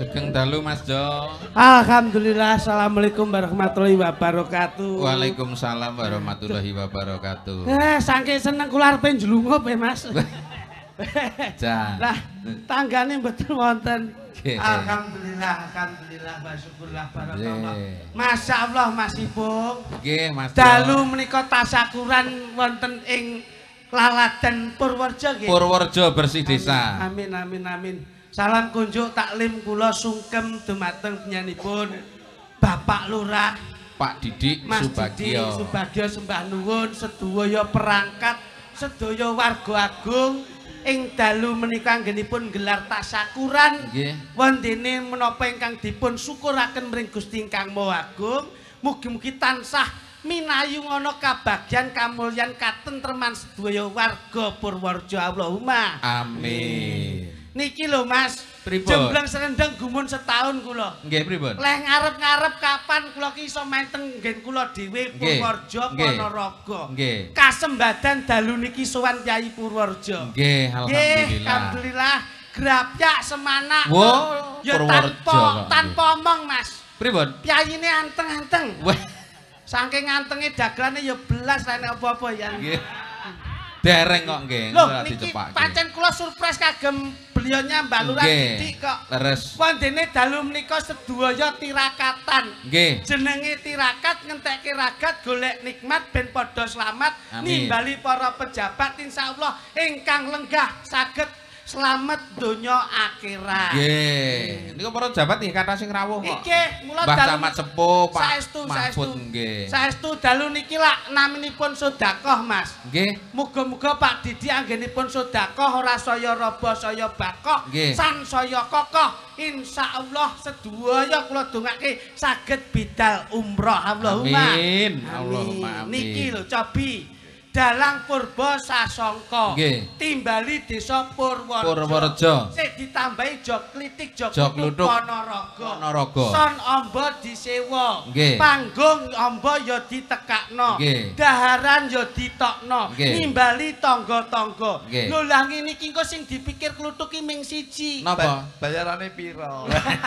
Sugeng dalu Mas Jo. Alhamdulillah, assalamualaikum warahmatullahi wabarakatuh. Waalaikumsalam warahmatullahi wabarakatuh. Saking seneng kula arepe njlungup Mas. Jan. Lah, tanggane mboten wonten. Alhamdulillah, wa syukurlah barakallah. Masyaallah Mas Ipung. Nggih, Mas Jo. Dalu menika tasyakuran wonten ing Laladan Purworejo nggih. Purworejo Bersih Desa. Amin amin amin. Salam kunjuk taklim kula sungkem dumateng penyanipun Bapak Lurah Pak Didik Mas Subagio. Didik Subagio sembah nuwun sedaya perangkat sedaya warga agung ing dalu menika anggenipun gelar tasyakuran wondene menapa ingkang dipun syukuraken mring Gusti ingkang Maha Agung mugi-mugi tansah minayu ngono kabagyan kamulyan katentreman sedaya warga Purworejo Allahumma amin. Niki lho Mas, pripun? Jembleng Serendeng gumun setahun kula. Nggih pripun? Leh ngarep-ngarep kapan kula ki iso main teng nggen kula dhewe Purworejo Ponorogo. Nggih. Kasembadan dalu niki sowan Kyai Purworejo. Nggih, alhamdulillah. Alhamdulillah. Grapyak semana. Wow, ya tanpa omong Mas. Pripun? Pyaine anteng-anteng. Wah. Saking antenge dagelane ya belas rene apa-apa ya. Nggih. Dereng kok nggih, ora dicepakke. Pancen kula surprise kagem beliaunya Mbak Lurah Didik kok. Leres. Wondene dalu menika sedaya tirakatan. Nggih. Jenenge tirakat ngentekke ragat golek nikmat ben padha slamet nimbali para pejabat insyaallah ingkang lenggah saged selamat donya akhirat. Nggih. Niku para pejabat nggih kathah sing rawuh kok. Nggih, mula Mbah Camat Sepuh, Pak Mahfud nggih. Saestu dalu niki lak naminipun sedekah, Mas. Nggih. Muga-muga Pak Didi anggenipun sedekah ora saya raba saya bakoh, san saya kokoh. Insyaallah sedaya kula dongake saged bidal umroh. Allahumma amin. Allahumma amin. Niki lho cobi Dalang Purba Sasongko timbali desa Purworejo sik ditambahi jog klitik jog kluthuk Ponorogo son amba disewa panggung amba ya ditekakno daharan ya ditokno nimbali tangga-tangga lho lah ngene iki engko sing dipikir kluthuk ki ming siji napa bayarane pira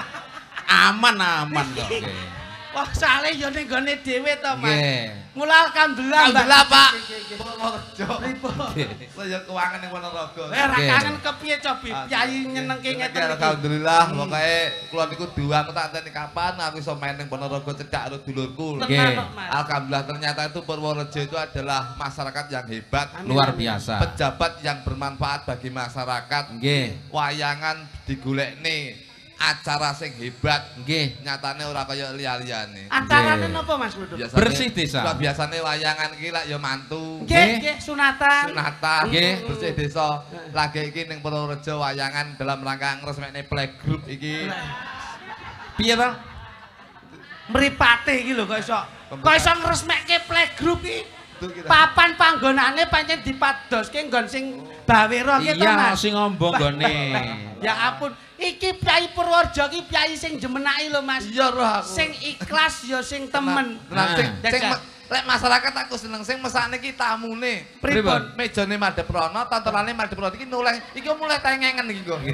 aman kok nggih. Wah, sale yo ning gone dhewe to, Mas. Mula alhamdulillah, Pak. Purworejo. Lah ya keuangan ning Ponorogo. Ora kangen kepiye cobi Kyai nyenengke ngeten iki. Alhamdulillah, pokoke kula niku diuang tak enteni kapan aku iso main ning Ponorogo cedhak karo dulurku. Alhamdulillah ternyata itu Purworejo itu adalah masyarakat yang hebat, luar biasa. Pejabat yang bermanfaat bagi masyarakat. Wayangan digolekne acara sing hebat nggih nyatane ora kaya liya-liyane. Acarane napa Mas Luduk? Bersih desa. Biasane wayangan iki lak ya mantu. Nggih, sunatan. Sunatan nggih, bersih desa. Lagi iki ning Purworejo wayangan dalam rangka ngresmekne playgroup iki. Piye to? Mripate iki lho kok iso ngresmekke playgroup iki. Papan panggonane pancen dipadoske nggon sing bawera ki to Mas. Iya, sing ombo nggone. Ya ampun. Iki Kyai Purworejo ki Kyai sing jemenaki lho Mas. Iya roh aku. Sing ikhlas ya sing temen. Sing lek masyarakat aku seneng sing mesane ki tamune. Pripun? Mejane madhep rono, tontonane madhep rono iki noleh. Iki mulai tengengen iki kok.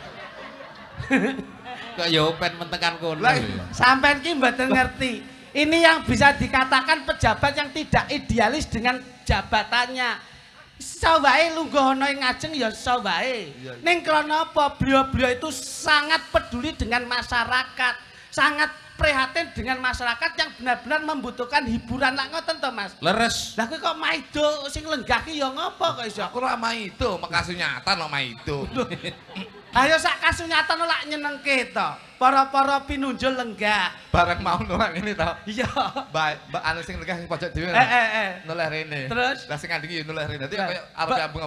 Kok ya open mentekan kono. Sampeyan ki mboten ngerti. Ini yang bisa dikatakan pejabat yang tidak idealis dengan jabatannya. Sawae lungguh ana ing ngajeng ya sawae. Ning krana apa? Beliau-beliau itu sangat peduli dengan masyarakat, sangat prihatin dengan masyarakat yang benar-benar membutuhkan hiburan lak ngoten to Mas. Leres. Lah kowe kok maido sing lenggah ki ya ngopo kok iso? Aku ora maido, makasunyatan lo maido. Ayo sak kasunyatan lak nyenengke to. Para-para pinunjul lenggah. Bareng mau nolak ngene to. Iya. Mbak anu sing lenggah sing pojok dhewe. Noleh rene. Terus lah sing ngandiki yo noleh rene. Dadi koyo arep ambung.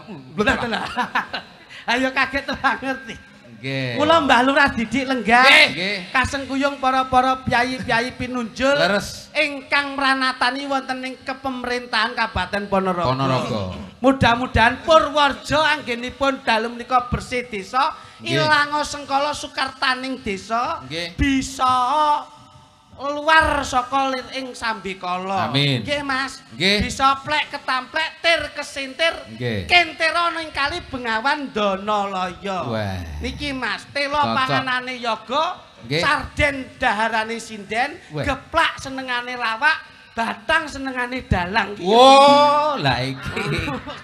Ayo kaget ora ngerti. Nggih. Kula Mbah Lurah Didik lenggah. Kasengkuyung para-para piyai-piyai pinunjul ingkang mranatani wonten ing kepemerintahan Kabupaten Ponorogo. Mudah-mudahan Purworejo anggenipun dalu menika bersih desa, ilang sengkala sukartaning desa bisa luar saka ing sambikala. Amin. Nggih Mas. Bisa plek ketamplek tir kesintir kentera ning kali Bengawan Danalaya. Niki Mas, tela panganane yoga sarden daharane sinden, geplak senengane lawak, batang senengane dalang. Wow, lah iki.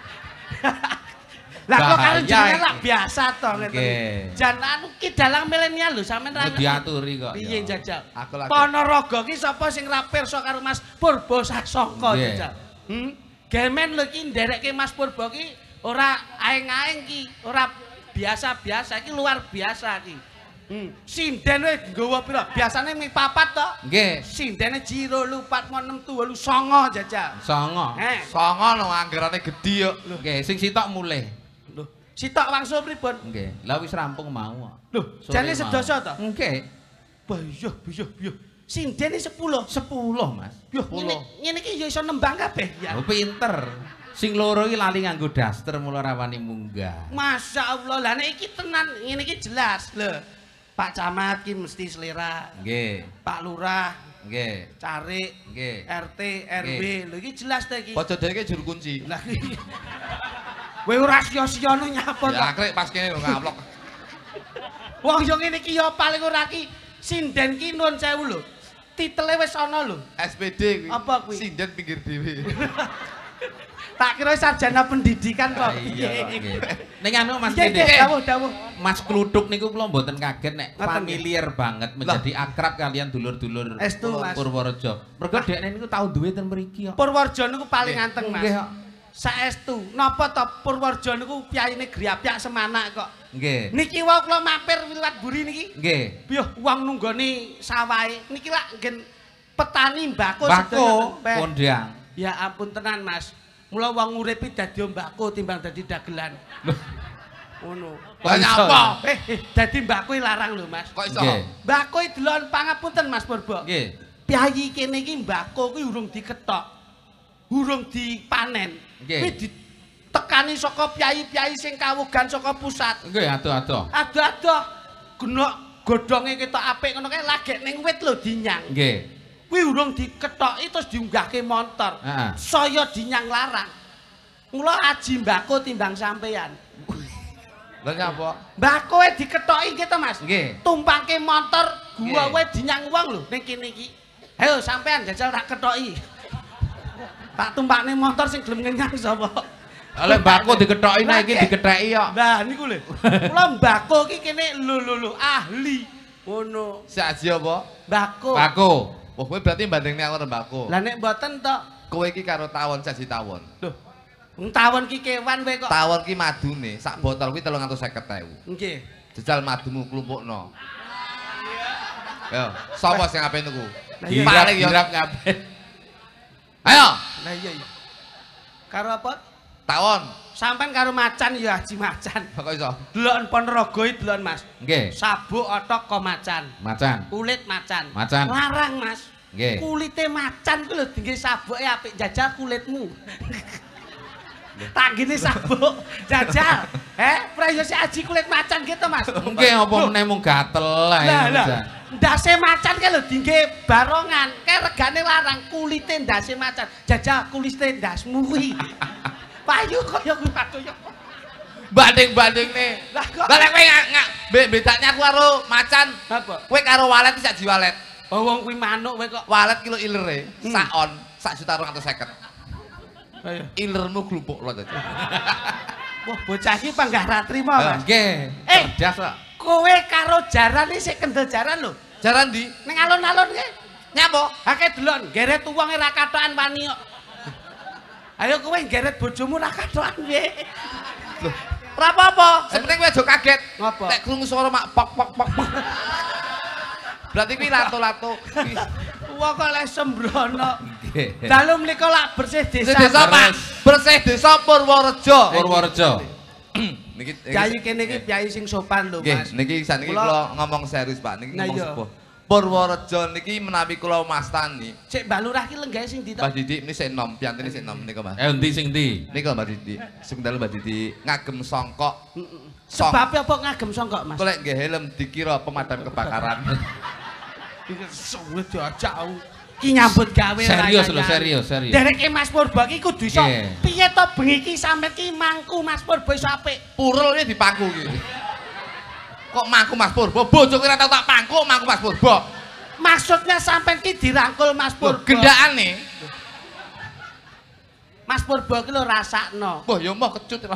Lah kok karo jenenge lak biasa to ngeten. Jan anu ki dalang milenial lho sampean ra diaturi kok. Piye jajal? Aku lagi. Ponorogo ki sapa sing ra pirsa karo Mas Purbo Sasongko jajal. Gemen lho ki nderekke Mas Purbo ki ora aeng-aeng ki, ora biasa-biasa ki luar biasa ki. Sinden wis nggawa pira? Biasane ming 4 to? Nggih. Sindene jiro lu 4 6 7 9 jajal. 9. 9 lho anggarane gedhi yo. Nggih, sing sitok mulih. Lho, sitok wangsul pripun? Nggih. Lah wis rampung mau. Lho, jane sedasa to? Nggih. Bayuh. Sindene 10. 10, Mas. Yo, ngene iki ya iso nembang kabeh ya. Oh, pinter. Sing loro iki lali nganggo daster mula rawani munggah. Masyaallah. Lah nek iki tenan ngene iki jelas lho. Pak Camat ki mesti selera. Nggih. Pak Lurah, nggih. Carik, nggih. RT, RW. Lho iki jelas ta iki. Pojok dhewe juru kunci. Lah iki. Kowe ora sia-siano nyapa to? Ya krek pas kene lho ngaplok. Wong yo ngene iki yo paling ora ki sinden ki nuwun sewu lho. Titele wis ana lho. SPD kuwi. Apa kuwi? Sinden pinggir dhewe. Tak kira sarjana pendidikan kok. Iya, nggih. Ning anu Mas Dawuh, dawuh. Mas Kluthuk niku kula mboten kaget nek familiar banget menjadi akrab kalian dulur-dulur Purworejo. Mergo dekne niku tau duwe ten mriki kok. Purworejo niku paling anteng Mas. Nggih kok. Saestu. Napa to Purworejo niku piyayine Griapyak Semanak kok. Nggih. Niki wae kula mampir liwat buri niki. Nggih. Piye wong nunggoni sawahe. Niki lak nggen petani mbako sedaya. Kondang. Ya ampun tenan Mas. Mula wong uripi dadi mbako timbang dadi dagelan. Ngono. Lah nyapa? Dadi mbako larang lho Mas. Kok iso? Mbako delon pangapunten Mas Purbo. Nggih. Piyayi kene iki mbako kuwi urung diketok. Urung dipanen. Kuwi ditekani saka piyayi-piyayi sing kawogan saka pusat. Nggih, adoh-adoh. Adoh-adoh. Genok godhonge ketok apik ngono kae lagek ning wit lho dinyang. Nggih. Kuwi urung diketoki terus diunggahke montor. Saya dinyang larang. Mula aji mbako timbang sampean. Lah nyapa? Mbako e diketoki nggih to Mas? Nggih. Tumpangke motor gua wae dinyang wong lho ning kene iki. Ayo sampean jajal tak ketoki. Tak tumpakne motor sing gelem ngenyang sapa? Lah mbako diketoki nek iki diketheki kok. Lah niku lho. Kula mbako iki kene lho ahli. Ngono. Si aji apa? Mbako. Mbako. Oh, kowe berarti bandingne aku mbako. Lah nek mboten to, kowe iki karo tawon saji tawon. Lho. Wong tawon ki kewan kowe kok. Tawon ki madune, sak botol kuwi 350.000. Nggih. Jajal madumu klumpukno. Yo, sapa sing ape niku? Paling yo rap kabeh. Ayo. Lah iya. Karo apa? Tawon. Sampean karo macan ya Haji Macan. Kok iso? Delok Ponorogo iki delok Mas. Nggih. Sabuk otok kok macan. Macan. Kulit macan. Macan. Larang Mas. Nggih. Kulite macan kuwi lho dingge sabuke apik jajal kulitmu. Tak gini sabuk jajal. Prayo si aji kulit macan gitu Mas. Nggih apa meneh mung gatel ae. Ndase macan kae lho dingge barongan. Kae regane larang kulite ndase macan. Jajal kulite ndasmu kuwi. Payu kaya kuwi payu. Banding-bandingne. Lah lek kowe bedane aku karo macan. Apa? Kowe karo walet sak ji walet. Oh wong kuwi manuk kowe kok. Walet kilo ilere sak on 1.250.000. Ayo. Ilermu glupuk lho dadi. Wah bocah iki panggah ra trimo Mas. Nggih. Cerdas kok. Kowe karo jaran iki sik kendel jaran lho. Jaran ndi? Ning alun-alun ki. Nyapa? Akeh delok geret uwonge ra katokan wani kok. Ayo kowe geret bojomu ra katokan piye? Lho, ora apa-apa. Sepenting kowe aja kaget. Ngopo? Nek krungu swara mak pok pok pok. Berarti kuwi lato-lato. Wong kok lek sembrono. Nggih. Dalu mlika lak bersih desa. Bersih desa Purworejo. Purworejo. Niki Kyai kene iki kyai sing sopan lho Mas. Niki saniki kula ngomong serius Pak. Niki ngomong sepuh. Purworejo niki menawi kula mastani. Cek Mbak Lurah ki lenggahe sing di. Mbak Didi ini sik enom, piantine sik enom nika Mas. Endi sing ndi? Nika Mbak Didi. Sing dalu Mbak Didi ngagem songkok. Sebabe apa ngagem songkok Mas? Kok lek nggih helm dikira pemadam kebakaran. Iki suwe jauh. Ki nyambut gawe serius lho, serius. Dereke Mas Purbo iki kudu iso. Piye to bengi iki sampe ki mangku Mas Purbo iso apik. Purul iki dipangku iki. Kok mangku Mas Purbo? Bojo kira tau tak pangku mangku Mas Purbo. Maksudnya sampean ki dirangkul Mas Purbo. Gendakane. Mas Purbo ki lho rasakno. Wah, ya mau kecut.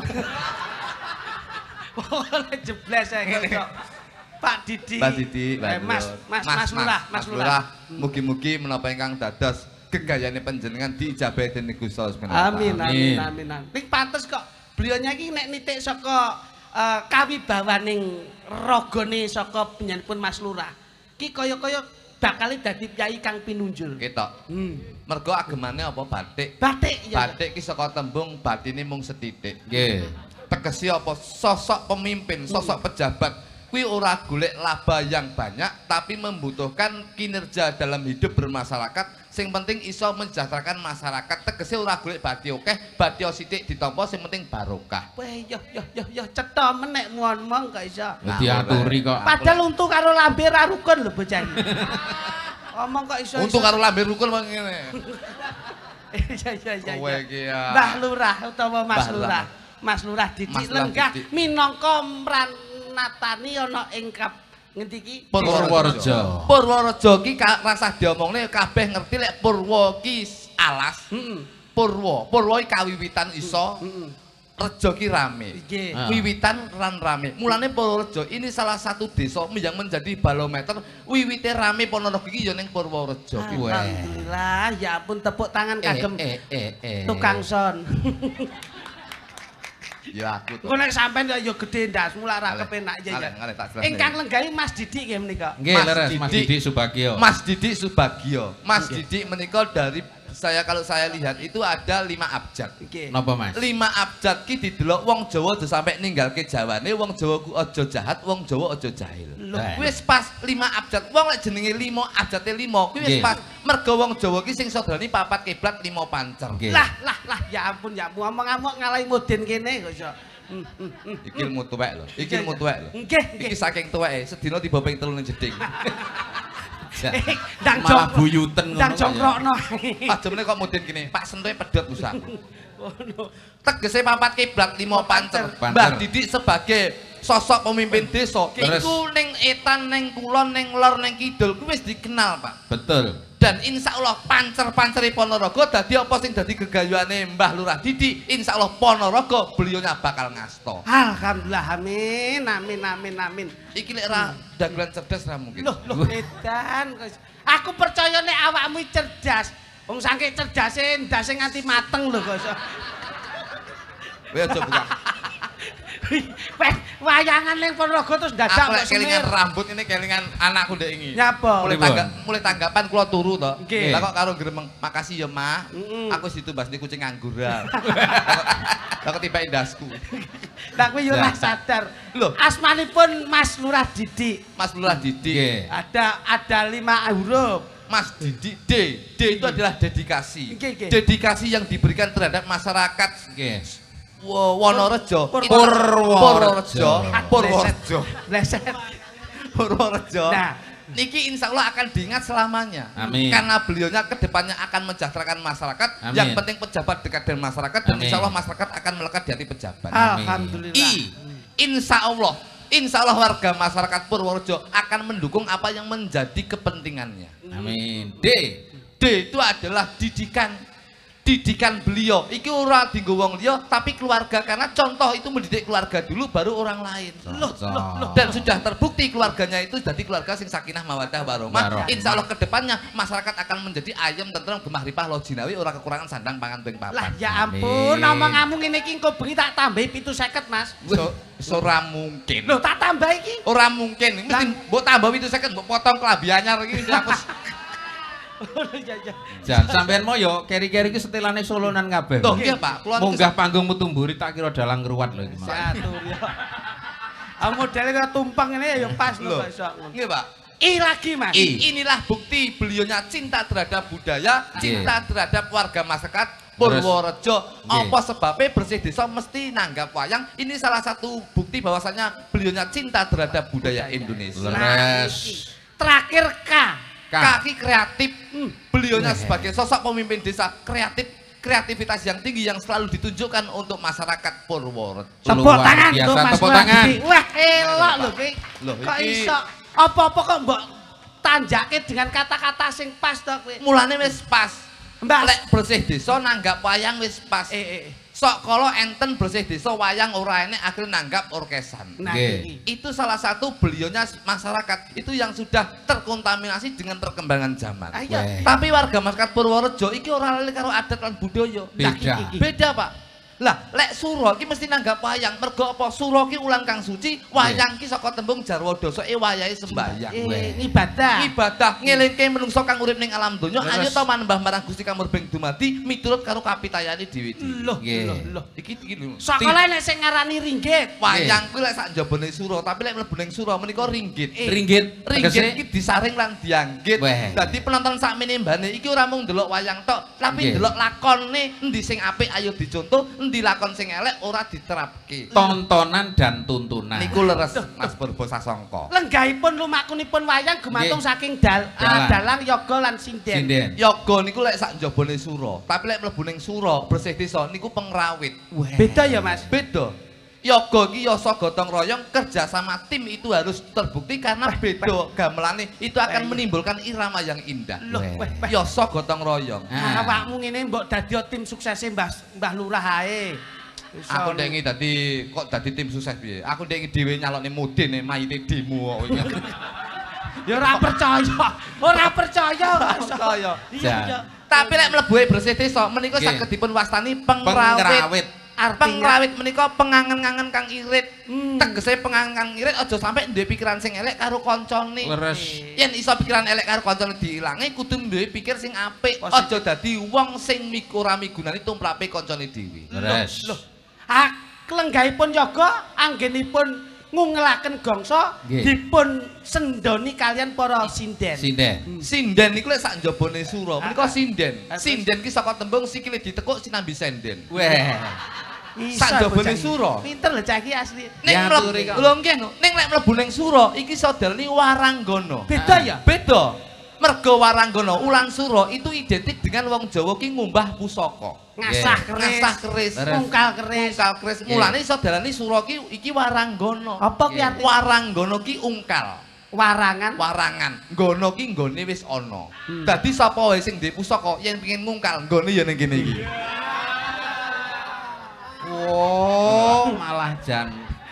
Oleh jebles ae kok. Pak Didi. Pak Didi. Mas Lurah. Mugi-mugi menapa ingkang dados gegayane panjenengan diijabahi dening Gusti Allah. Amin. Ning pantes kok beliaunya iki nek nitik saka kawibawaning ragane saka penyanipun Mas Lurah. Ki kaya-kaya bakal dadi piyai kang pinunjul. Ketok. Mergo agemane apa batik? Batik ya. Batik ki saka tembung batine mung setitik. Nggih. Tegese apa sosok pemimpin, sosok pejabat kuwi ora golek laba yang banyak tapi membutuhkan kinerja dalam hidup bermasyarakat. Sing penting iso mensejahterakan masyarakat. Tegese ora golek bati akeh, bati sithik ditampa sing penting barokah. Weh yo cetha menek ngomong kok iso. Diaturi kok. Padahal untu karo lambe ra rukun lho bocah iki. Ngomong kok iso. Untu karo lambe rukun ngene. Iya. Kowe iki ya. Mbah Lurah utawa Mas Lurah. Mas Lurah Didik lenggah minangka mranatani ana ing ngendi iki? Purworejo. Purworejo ki rasah diomongne kabeh ngerti lek Purwo ki alas. Purwo iki kawiwitan iso. Rejo ki rame. Wiwitan ran rame. Mulane Purworejo ini salah satu desa yang menjadi barometer wiwite rame Ponorogo iki ya ning Purworejo ki. Alhamdulillah, ya ampun tepuk tangan kagem tukang son. Ya aku. Engko nek sampean ya gedhe ndasmu lak ra kepenak ya. Ingkang lenggahi Mas Didik nggih menika. Nggih, leres Mas Didik Subagio. Mas Didik Subagio. Mas Didik menika dari kalau saya lihat itu ada 5 abjad. Napa Mas? 5 abjad ki didelok wong Jawa aja sampe ninggalke Jawane, wong Jawa ku aja jahat, wong Jawa aja jahil. Wis pas 5 abjad. Wong lek jenenge 5 abjate 5 kuwi wis pas. Mergo wong Jawa ki sing sodrani 4 kiblat 5 pancer. Lah, ya ampun ngomong-ngomong ngalahi mudin kene kok iso. Iki ilmu tuwek lho. Iki ilmu tuwek lho. Nggih. Iki saking tuweke sedina tiba ping 3 ning jeding. Ndang malah buyuten ngono. Ndang jongkrokno. Ajemene kok mudin kene, Pak Sentoe pedhot Musa. Tegese 4 kiblat 5 pancer. Mbah Didik sebagai sosok pemimpin desa iku ning etan, ning kulon, ning lor, ning kidul kuwi wis dikenal, Pak. Betul. Dan insya Allah pancer-panceri Ponorogo dadi apa sing dadi gegayuane Mbah Lurah Didik, insya Allah Ponorogo beliaunya bakal ngasto. Alhamdulillah, amin. Iki lek ra dagelan cerdas ra mungkin. Loh edan. Aku percaya nek awakmu cerdas. Wong saking cerdase ndase nganti mateng lho kok iso. Kowe aja buka. Wayangan ning Ponorogo terus dadak kok kelingan rambut ini kelingan anakku ndek iki. Nyapa? Mulai tanggapan kula turu to. Lah kok karo gremeng, makasih ya Mah. Aku situ mbas kucing nganggur. Lah kok tiba indasku. Lah kuwi yo ora sadar. Lho, asmanipun Mas Lurah Didik. Mas Lurah Didik. Ada 5 huruf. Mas Didik D itu adalah dedikasi. Dedikasi yang diberikan terhadap masyarakat. Wonorejo, Purworejo. Nah, niki insya Allah akan diingat selamanya. Amin. Karena beliaunya kedepannya akan mensejahterakan masyarakat. Amin. Yang penting pejabat dekat dengan masyarakat dan insya Allah masyarakat akan melekat di hati pejabat. Alhamdulillah. Insya Allah warga masyarakat Purworejo akan mendukung apa yang menjadi kepentingannya. Amin. D itu adalah didikan beliau. Iki ora dienggo wong liya tapi keluarga, karena contoh itu mendidik keluarga dulu baru orang lain. Loh. Dan sudah terbukti keluarganya itu jadi keluarga sing sakinah mawaddah warahmah. Insyaallah kedepannya masyarakat akan menjadi ayem, tentrem, gemah ripah, lojinawi, ora kekurangan sandang pangan ping papat. Lah ya ampun, ngomong-ngomong ngene iki engko bengi tak tambahi 750, Mas. Ora mungkin. Loh, tak tambah iki. Ora mungkin. Mesti mbok tambah 750, mbok potong kelambi anyar iki dihapus. Jan sampean mau yo keri-keri iki setelane solonan kabeh. Toh nggih Pak, kula munggah panggung Mutumburi tak kira dalang ngruwat lho iki. Catur yo. Modele kaya tumpeng ngene ya pas lho Pak iso. Nggih Pak. Lagi Mas. Inilah bukti beliaunya cinta terhadap budaya, cinta terhadap warga masyarakat Purworejo. Apa sebabnya bersih desa mesti nanggap wayang? Ini salah satu bukti bahwasanya beliaunya cinta terhadap budaya Indonesia. Terakhir Kaki kreatif. Beliaunya sebagai sosok pemimpin desa kreatif, kreativitas yang tinggi yang selalu ditunjukkan untuk masyarakat Purworejo. Tepuk tangan tuh Mas. Tepuk tangan. Wah, elok lho ki. Kok iso apa-apa kok mbok tanjake dengan kata-kata sing pas to kowe. Mulane wis pas. Mbak lek bersih desa nanggap wayang wis pas. Sok kala enten bersih desa wayang ora enek akhirnya nanggap orkesan. Nah, itu salah satu belionya masyarakat itu yang sudah terkontaminasi dengan perkembangan zaman. Tapi warga masyarakat Purworejo iki ora lali karo adat lan budaya. Beda Pak. Lah, lek suro iki mesti nanggap wayang. Mergo apa? Suro ki ulang kang suci, wayang ki saka tembung jarwa dasa wayahe sembahyang. Ibadah. Ibadah ngelingke menungso kang urip ning alam donya, ayo to manembah marang Gusti Kang Murbeng dumadi miturut karo kapitayane dhewe-dhewe. Loh. Iki lho. Sekolah nek sing ngarani ringgit. Wayang kuwi lek sak njabane suro, tapi lek mlebu ning suro menika ringgit. Ringgit iki disaring lan dianggit. Dadi penonton sakmene mbane iki ora mung ndelok wayang tok, tapi ndelok lakone endi sing apik ayo dicontoh. Dilakon sing elek ora diterapke. Tontonan dan tuntunan. Niku leres Mas Purbo Sasongko. Lenggahipun lumakunipun wayang gumantung saking dalang yoga lan sinden. Yoga niku lek sak njabane sura, tapi lek mlebu ning sura bersih desa niku pengrawit. Beda ya Mas? Beda. Yoga iki yasa gotong royong kerja sama tim itu harus terbukti karena beda gamelane itu akan menimbulkan irama yang indah. Yasa gotong royong. Awakmu ngene mbok dadi tim suksese Mbah Lurah ae. Aku ndek dadi kok dadi tim sukses piye? Aku ndek dhewe nyalokne mudine mayite demo kok. Ya ora percaya. Ora percaya. Tapi lek mlebu bersih desa menika saged dipun wastani pengrawit. Pengrawit menika pengangen-angen kang irit. Tegese pengangen kang irit aja sampe duwe pikiran sing elek karo kancane. Yen iso pikiran elek karo kancane diilangi kudu duwe pikir sing apik. Aja dadi wong sing ora migunani tumrape kancane dhewe. Leres. Lho. Lenggahipun yoga anggenipun ngungelaken gongso dipun sendoni kalian para sinden. Sinden niku lek sak njabane sura menika sinden. Sinden ki saka tembung sikile ditekuk sinambi senden. Sak njabane sura. Pinter lho cah iki asli. Ning lho nggih ning lek mlebu ning sura iki saudarane waranggana. Beda ya? Beda. Mergo waranggana ulang sura itu identik dengan wong Jawa ki ngumbah pusaka. Ngasah keris, mungkal keris. Mulane saudarane sura ki iki waranggana. Apa ki artine? Waranggana ki ungkal. Warangan. Nggono ki nggone wis ana. Dadi sapa wae sing duwe pusaka yen pengin ngungkal nggone ya ning kene iki. Wow, malah jan.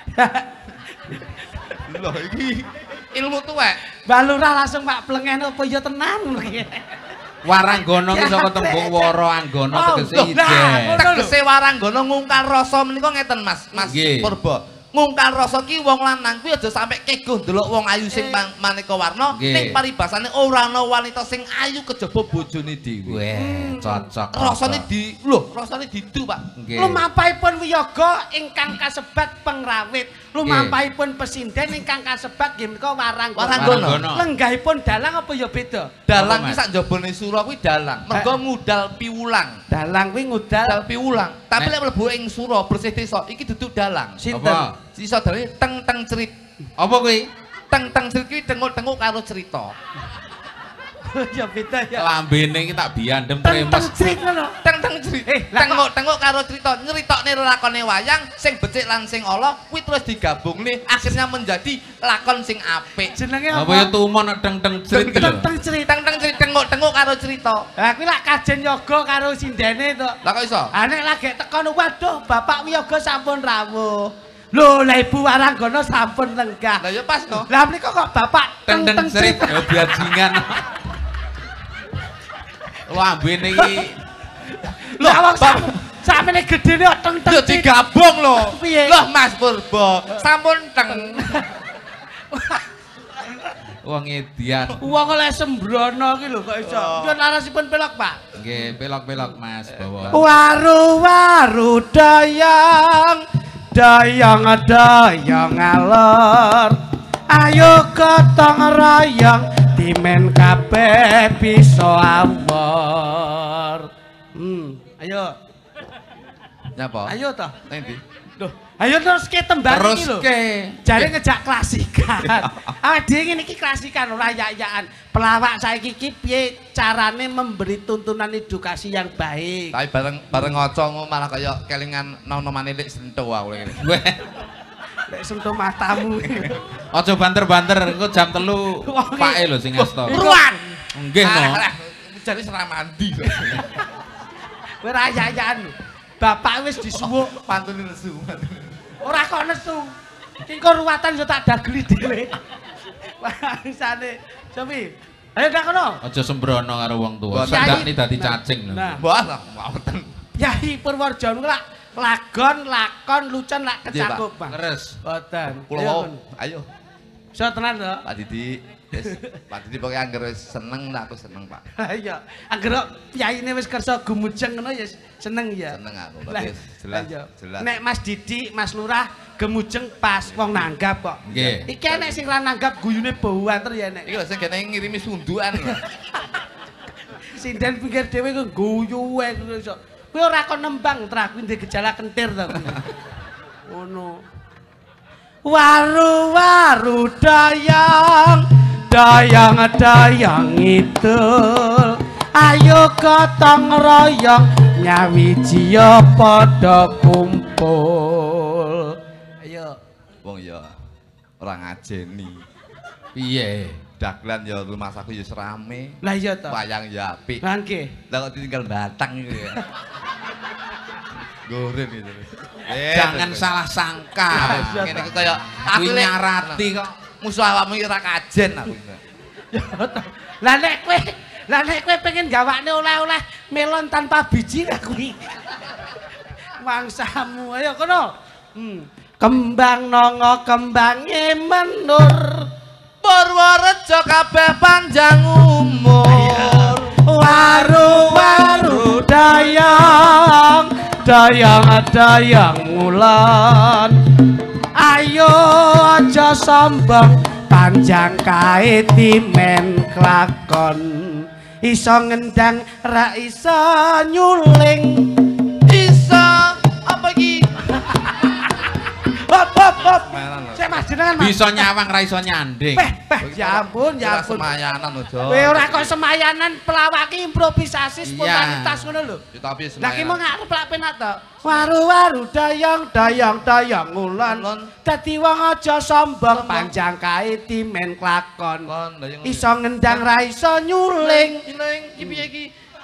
Lho iki ilmu tuwek. Mbah Lurah langsung Pak Plengen apa ya tenan iki. Waranggana ki saka tembung wara anggana tegese ijen. Tegese waranggana ngungkal rasa menika ngeten Mas Purba. Ngungkal rasa ki wong lanang kuwi aja sampe keguh ndelok wong ayu sing maneka warna ning paribasane ora ana wanita sing ayu kejaba bojone dhewe. Cocok. Rasane didu Pak. Lumampahipun wiyaga ingkang kasebat pengrawit. Lumampahipun pesinden ingkang kasebat nggih menika waranggana. Lenggahipun dalang apa ya beda? Dalang ki sak njabane sura kuwi dalang. Mergo ngudal piwulang. Dalang kuwi ngudal piwulang. Tapi lek mlebu ing sura bersih desa iki duduk dalang. Sinten? Si saudara teng-teng cerit. Apa kuwi? Teng-teng cerit kuwi tengok-tengok karo cerita. Ya beda ya. Lambene iki tak biandem tremes. Teng-teng cerit. Tengok-tengok karo cerita, nyeritokne lakone wayang sing becik lan sing ala kuwi terus digabungne akhirnya menjadi lakon sing apik. Jenenge apa? Apa ya tumon teng-teng cerit iki lho. Teng-teng cerit tengok-tengok karo cerita. Lah kuwi lak kajen yoga karo sindene to. Lah kok iso? Ha nek lagi tekan waduh Bapak Wiyaga sampun rawuh. Lho, lah Ibu Waranggana sampun lenggah. Lah ya pas to. Lah mriko kok Bapak teng-teng cerit ya biajingan. Lambene iki. Lho, sampeyan gedene teng-teng. Yo digabung lho. Loh Mas Purba, sampun teng. Wong edian. Wong oleh sembrono iki lho kok iso. Yen larasipun pelok, Pak. Nggih, pelok-pelok Mas bawa. Waru-waru dayang alor. Ayo gotong royong dimen kabeh bisa awor. Ayo. Nyapa? Ayo toh. Endi? Loh, ayo terus ke tembang iki lho. Jare ngejak klasikan. Awake dhewe ngene iki klasikan ora yak-yakan. Pelawak saiki iki piye carane memberi tuntunan edukasi yang baik. Tapi bareng ngocong malah kaya kelingan nom-nomane lek sentuh aku ngene. Lek sentuh matamu. Aja banter-banter engko jam 3 pake lho sing ngasta. Ruan. Nggih no. Jare serah mandi. Kowe ora yak-yakan lho. Bapak wis disuwuk pantune nesu. Ora kok nesu. Ki kok ruwatan yo tak dageli dhewe. Bangsane. Sopi. Ayo dak kono. Aja sembrono karo wong tuwa. Sakjane dadi cacing lho. Mbah, mboten. Yai Purworejo niku lak lagon, lakon, lucon lak kecakup, Bang. Leres. Mboten. Kula ayo. Iso tenan to? Pak Didi. Wis Pak Didi pokoke anggere seneng aku seneng, Pak. Ha iya. Anggere yaine wis kersa gumujeng ngono ya seneng ya. Seneng aku, wis jelas. Jelas. Nek Mas Didi, Mas Lurah gemujeng pas wong nanggap kok. Nggih. Iki nek sing ra nanggap guyune bawater ya nek. Iki lho sing kene ngirimi sundukan lho. Sinden pinggir dhewe ku guyu wae iso. Kowe ora kon nembang tra kuwi ndek gejala kentir to. Ngono. Waru-waru dayang, dayang idul. Ayo gotong royong nyawiji ya padha kumpul. Ayo. Wong ya ora ngajeni. Piye? Dagelan ya rumah saku ya rame. Lah iya to. Wayang ya apik. Lah nggih. Lah kok ditinggal batang gitu ya. Goreng gitu. Jangan salah sangka. Ngene iki kaya aku nyarati kok musuh awakmu iki ora kajen aku. Lah nek kowe pengen gawakne oleh-oleh melon tanpa biji lah kuwi. Mangsamu ayo kono. Kembang nongo kembange menur. Purworejo kabeh panjang umur. Waru-waru dayang, dayang wulan. Ayo aja sombong panjang kae timen klakon. Iso ngendang ra iso nyuling. Iso apa iki? Hop. Sik Mas jenengan Mas. Bisa nyawang ra iso nyanding. Ya ampun, ya ampun. Semayanan lho, Jo. Kowe ora kok semayanan pelawak ki improvisasi spontanitas ngono lho. Ya tapi Lah ki mau ngarep lak penak to. Waru-waru dayang ulan. Dadi wong aja sombong panjang kae timen klakon. Iso ngendang ra iso nyuling. Iki piye iki?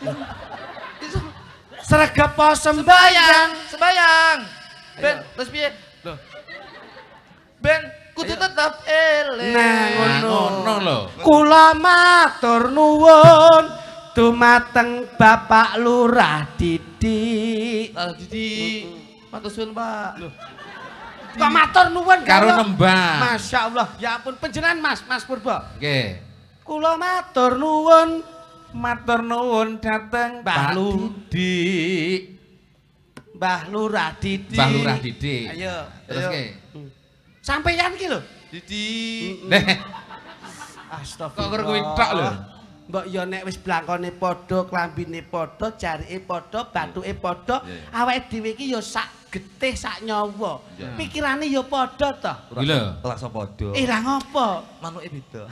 Sregep sembayang. Ben, terus piye? Loh. Ben, kudu tetap eling. Nah, ngono lho. Kula matur nuwun dumateng Bapak Lurah Didi. Didi. Matur suwun, Pak. Loh. Kok matur nuwun karo nembang. Masyaallah. Ya ampun panjenengan Mas Purbo. Nggih. Kula matur nuwun Dhateng Mbah Didi. Mbah Lurah Didi. Ayo. Terus ke. Sampeyan ki lho. Didi. Astagfirullah. Kok kuwi tok lho. Mbok ya nek wis blangkone padha, klambine padha, jarike padha, bathuke padha, awake dhewe iki ya sak getih, sak nyawa. Pikirane ya padha to. Lho, rasa padha. Lah ngopo? Manuke beda.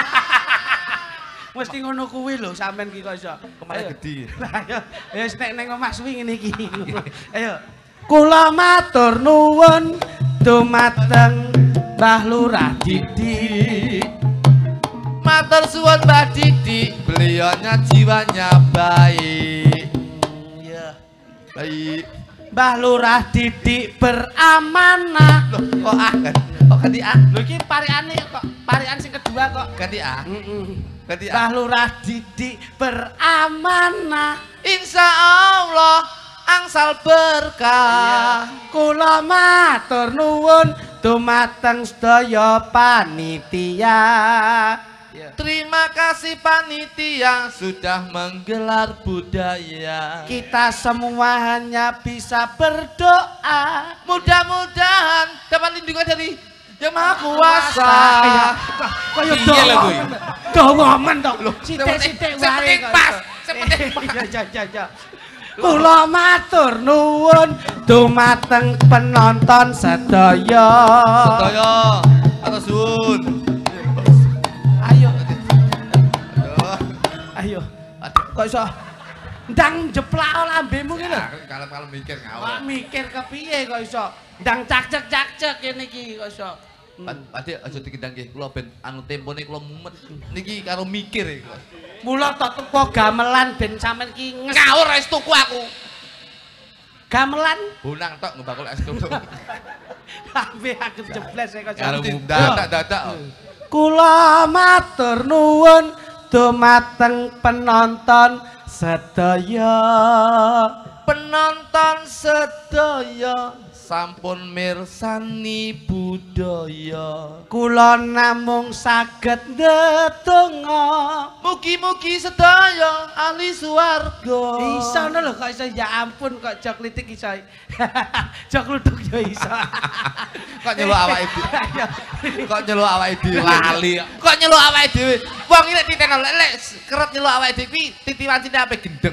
Mesti ngono kuwi lho sampean ki kok iso. Kemane gedhi. Lah ya wis nek ning omah suwi ngene iki. Ayo. Kula matur nuwun dumateng Mbah Lurah Didi. Matur suwun Mbah Didi, beliaunya jiwanya baik. Iya. Baik. Mbah Lurah Didi beramanah. Loh, kok ganti A? Lho iki parikane kok, parikan sing kedua kok. Ganti A. Ganti A. Mbah Lurah Didi beramanah. Insyaallah angsal berkah. Kula matur nuwun dumateng sedaya panitia. Terima kasih panitia sudah menggelar budaya. Kita semua hanya bisa berdoa. Mudah-mudahan dapat lindungan dari Yang Maha Kuasa. Kaya dawa men to. Sithik-sithik wae. Seperti pas. Ya. Kula matur nuwun dumateng penonton sedaya. Sedaya. Atur suwun. Ayo. Ayo. Kok iso ndang jeplak lambemu ki lho. Kalem-kalem mikir ngawur. Kok mikir kepiye kok iso ndang cak-cak kene iki kok iso. Adik aja dikendang nggih, kula ben anu tempone kula mumet. Niki karo mikir iki. Mula tak teko gamelan ben sampean ki Ngawur es tuku aku. Gamelan Bonang tok ngebakul es tuku. tapi aku jebles kok Karo dadak-dadak. Kula matur nuwun dumateng penonton sedaya. Penonton sedaya sampun mirsani budaya. Kula namung saged ndedonga Mugi-mugi sedaya ahli swarga. iso lho kok iso ya ampun kok jok litik iso. Jok luduk ya iso. Kok nyeluk awake dhewe. Kok nyeluk awake dhewe lali. Kok nyeluk awake dhewe. Wong iki nek titeno lek keret nyeluk awake dhewe kuwi titiwancine ape gendeng.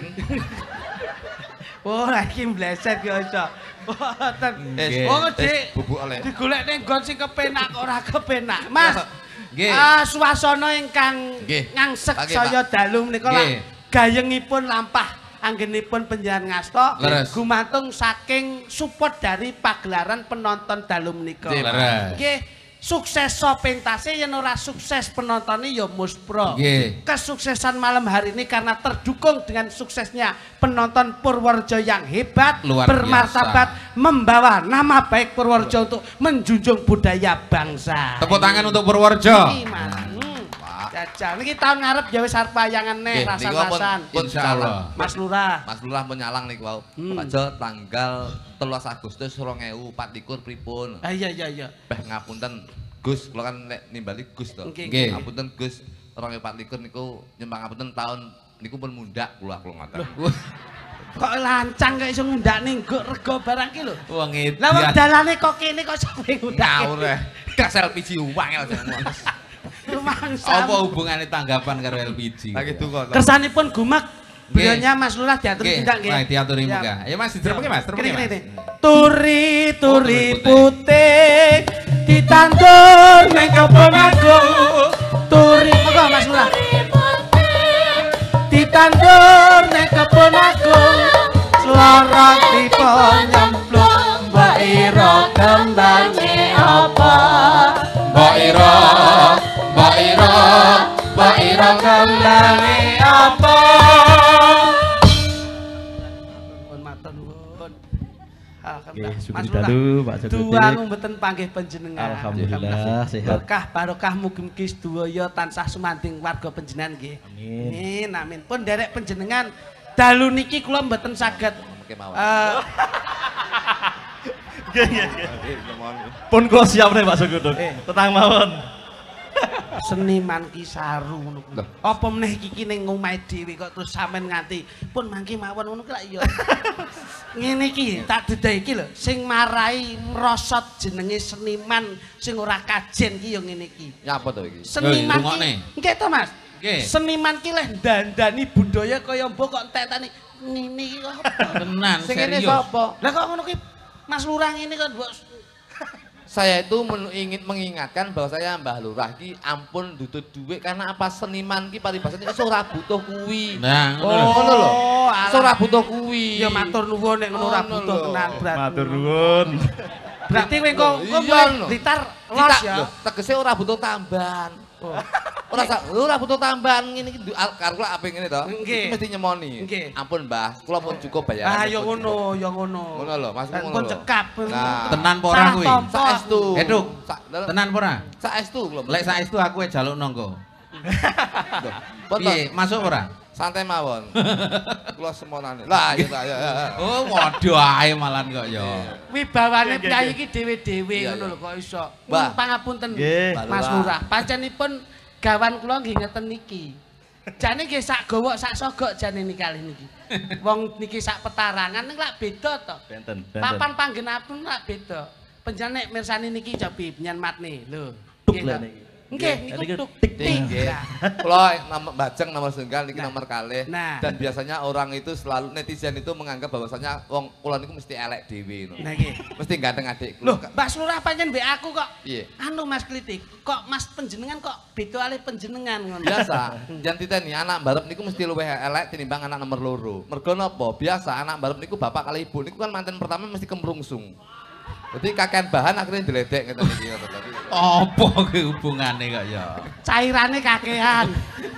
Oh, iki mbleset ya iso. Boten. Oh, Dik. bubuk oleh. Digolek ning nggon sing kepenak ora kepenak. Mas. Nggih. Suasana ingkang ngangsek saya dalu menika gayengipun lampah anggenipun panjenengan ngasta gumantung saking support dari pagelaran penonton dalu menika. Nggih. Sukses pentase yen ora sukses penontonnya ya muspro. Kesuksesan malam hari ini karena terdukung dengan suksesnya penonton Purworejo yang hebat, bermartabat, membawa nama baik Purworejo untuk menjunjung budaya bangsa. Tepuk tangan untuk Purworejo. Jajal, ini tahun ngarep ya wis arep wayangan nih rasan-rasan. Insyaallah. Mas Lurah. Mas Lurah menyalang niku wau. Aja tanggal 13 Agustus 2024 pripun. Iya. Beh ngapunten Gus, kula kan nek nimbali Gus to. Nggih. Ngapunten Gus 2024 niku nyembah ngapunten tahun niku pun mundak kula ngoten. Kok lancang kok iso ngundakne nggo rego barang ki lho. Wong ngedit. Lah wong dalane kok kene kok sampe ngundake. Ngawur eh. Gas LPG wangel semua. Apa hubungannya tanggapan karo LPG? Lagi duka. Kersanipun gumek beliaunya Mas Lurah diatur tindak nggih. Nggih, diaturi muga. Ayo Mas, diterapke Mas, terapke Mas. Turi putih ditandur ning kebon agung. Turi monggo Mas Lurah. Ditandur ning kebon agung. Slorot dipun nyemplung mbak ira kembange apa? Mbak ira kembange apa? Syukur dalu Pak Jogotik. Duangu mboten panggih panjenengan. Alhamdulillah sehat. Barokah mugi-mugi sedaya tansah sumanding warga panjenengan nggih. Amin. Amin. Pun derek panjenengan dalu niki kula mboten saged Pun kula siap nih Pak Jogotik. Tenang mawon. Seniman ki saru ngono kuwi. Apa meneh iki ning omahe dhewe kok terus sampean nganti pun mangke mawon ngono ki lak iya. Ngene iki tak dedahi iki lho sing marai merosot jenenge seniman sing ora kajen ki ya ngene iki. Nyapa to iki? Seniman ki nggih to Mas. Nggih. Seniman ki leh dandani budaya kaya mbok kok entekane ngene iki kok. Tenan serius. Sing ngene sapa? Lah kok ngono ki Mas Lurah ngene kok mbok Saya itu ingin mengingatkan bahwa saya Mbah Lurah ki ampun duduk duit karena apa seniman ki paribasane iso ora butuh kuwi. Nah, ngono lho. Iso ora butuh kuwi. Ya matur nuwun nek ngono ora butuh tenan berarti. Matur nuwun. Berarti kowe kok Blitar los ya. Tegese ora butuh tambahan. Ora butuh tambahan ngene iki karo kula ape ngene to. Iki mesti nyemoni. Ampun Mbah, kula pun cukup bayar. Ah ya ngono, ya ngono. Ngono lho, Mas ngono lho. Pun cekap. Tenan apa ora kuwi? Saestu. Eduk. Tenan apa ora? Saestu kula. Lek saestu aku njaluk nonggo. Piye, masuk ora? Santai mawon. Kula semonane. Lah ya ta ya. Oh, waduh ae malan kok ya. Wibawane piyai iki dhewe-dhewe ngono lho kok iso. Pangapunten Mas Lurah. Pancenipun gawan kula nggih ngeten niki. Jane nggih sak gowok sak sogok jane niki kalih niki. Wong niki sak petarangan ning lak beda to. Benten. Papan panggenipun lak beda. Panjenengan nek mirsani niki jabi penyan matne lho. Tuk lho niki. Nggih, niku tik. Kula bajeng nomor setunggal niki nomor kalih. Dan biasanya orang itu selalu netizen itu menganggap bahwasanya wong kula niku mesti elek dhewe ngono. Nah nggih. Mesti ganteng adik kula. Loh, Mbak Lurah pancen mbek aku kok. Piye? Anu Mas Klitik, kok Mas panjenengan kok beda ale panjenengan ngono. Biasa, jan titeni anak mbarep niku mesti luwih elek tinimbang anak nomor loro. Mergo napa? Biasa anak mbarep niku bapak kali ibu niku kan manten pertama mesti kemrungsung. Jadi kakean bahan akhirnya diledek ngeten iki ngoten tadi. Apa ki hubungane kok ya? Cairane kakean.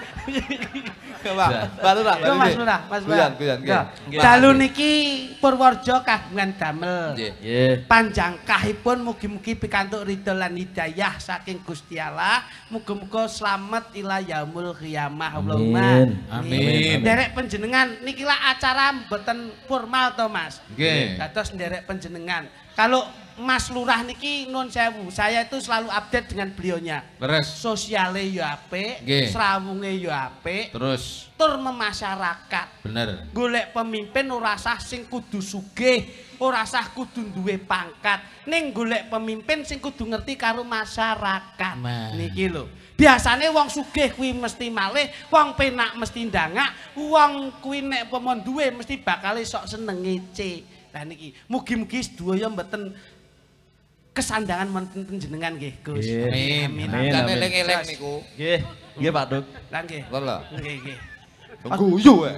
Baru lah. Mas Lurah. Guyon. Dalu niki Purworejo kagungan damel. Nggih. Panjangkahipun mugi-mugi pikantuk ridho lan hidayah saking Gusti Allah. Muga-muga slamet ila yaumul qiyamah. Allahumma amin. Nderek panjenengan niki lah acara mboten formal to Mas. Nggih. Dados nderek panjenengan. Kalau Mas Lurah niki nun sewu, saya itu selalu update dengan beliaunya. Leres. Sosiale yo apik, srawunge yo apik. Terus tur memasyarakat. Bener. Golek pemimpin ora sah sing kudu sugih, ora sah kudu duwe pangkat. Ning golek pemimpin sing kudu ngerti karo masyarakat. Niki lho. Biasane wong sugih kuwi mesti malih, wong penak mesti ndangak, wong kuwi nek pomon duwe mesti bakal sok seneng ngece. Lah niki mugi-mugi sedaya mboten kesandangan wonten panjenengan nggih, Gus. Amin. Kan eling-eling niku. Nggih. Nggih, Pak Duk. Lah nggih. Lho. Nggih. Guyu ae.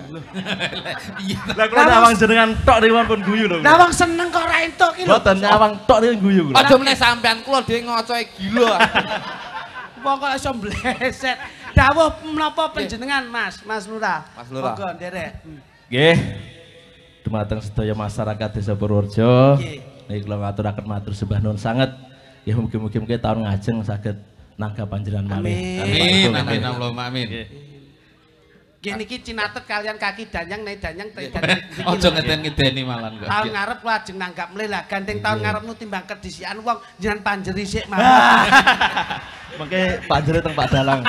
Lah kula awang jenengan tok riwan pun guyu lho. Lah wong seneng kok ora entuk ki lho. Mboten awang tok riwan guyu kula. Aja meneh sampean kula dhewe ngocoe gila. Pokoke iso mbleset. Dawuh menapa panjenengan Mas Lurah? Mas Lurah. Monggo nderek. Nggih. Dumateng sedaya masyarakat Desa Purworejo. Nggih. Niki kula ngaturaken matur sembah nuwun sanget. Ya mugi-mugi taun ngajeng saged nangga panjenengan malih. Amin. Allahumma amin. Nggih niki cinatet kalian kaki danyang nek danyang Aja ngeden-ngedeni malan kok. Taun ngarep kula ajeng nanggap mlih lah gandeng taun ngarepmu timbang kedisian wong jenengan panjeri sik mawon. Mengke panjere teng Pak Dalang.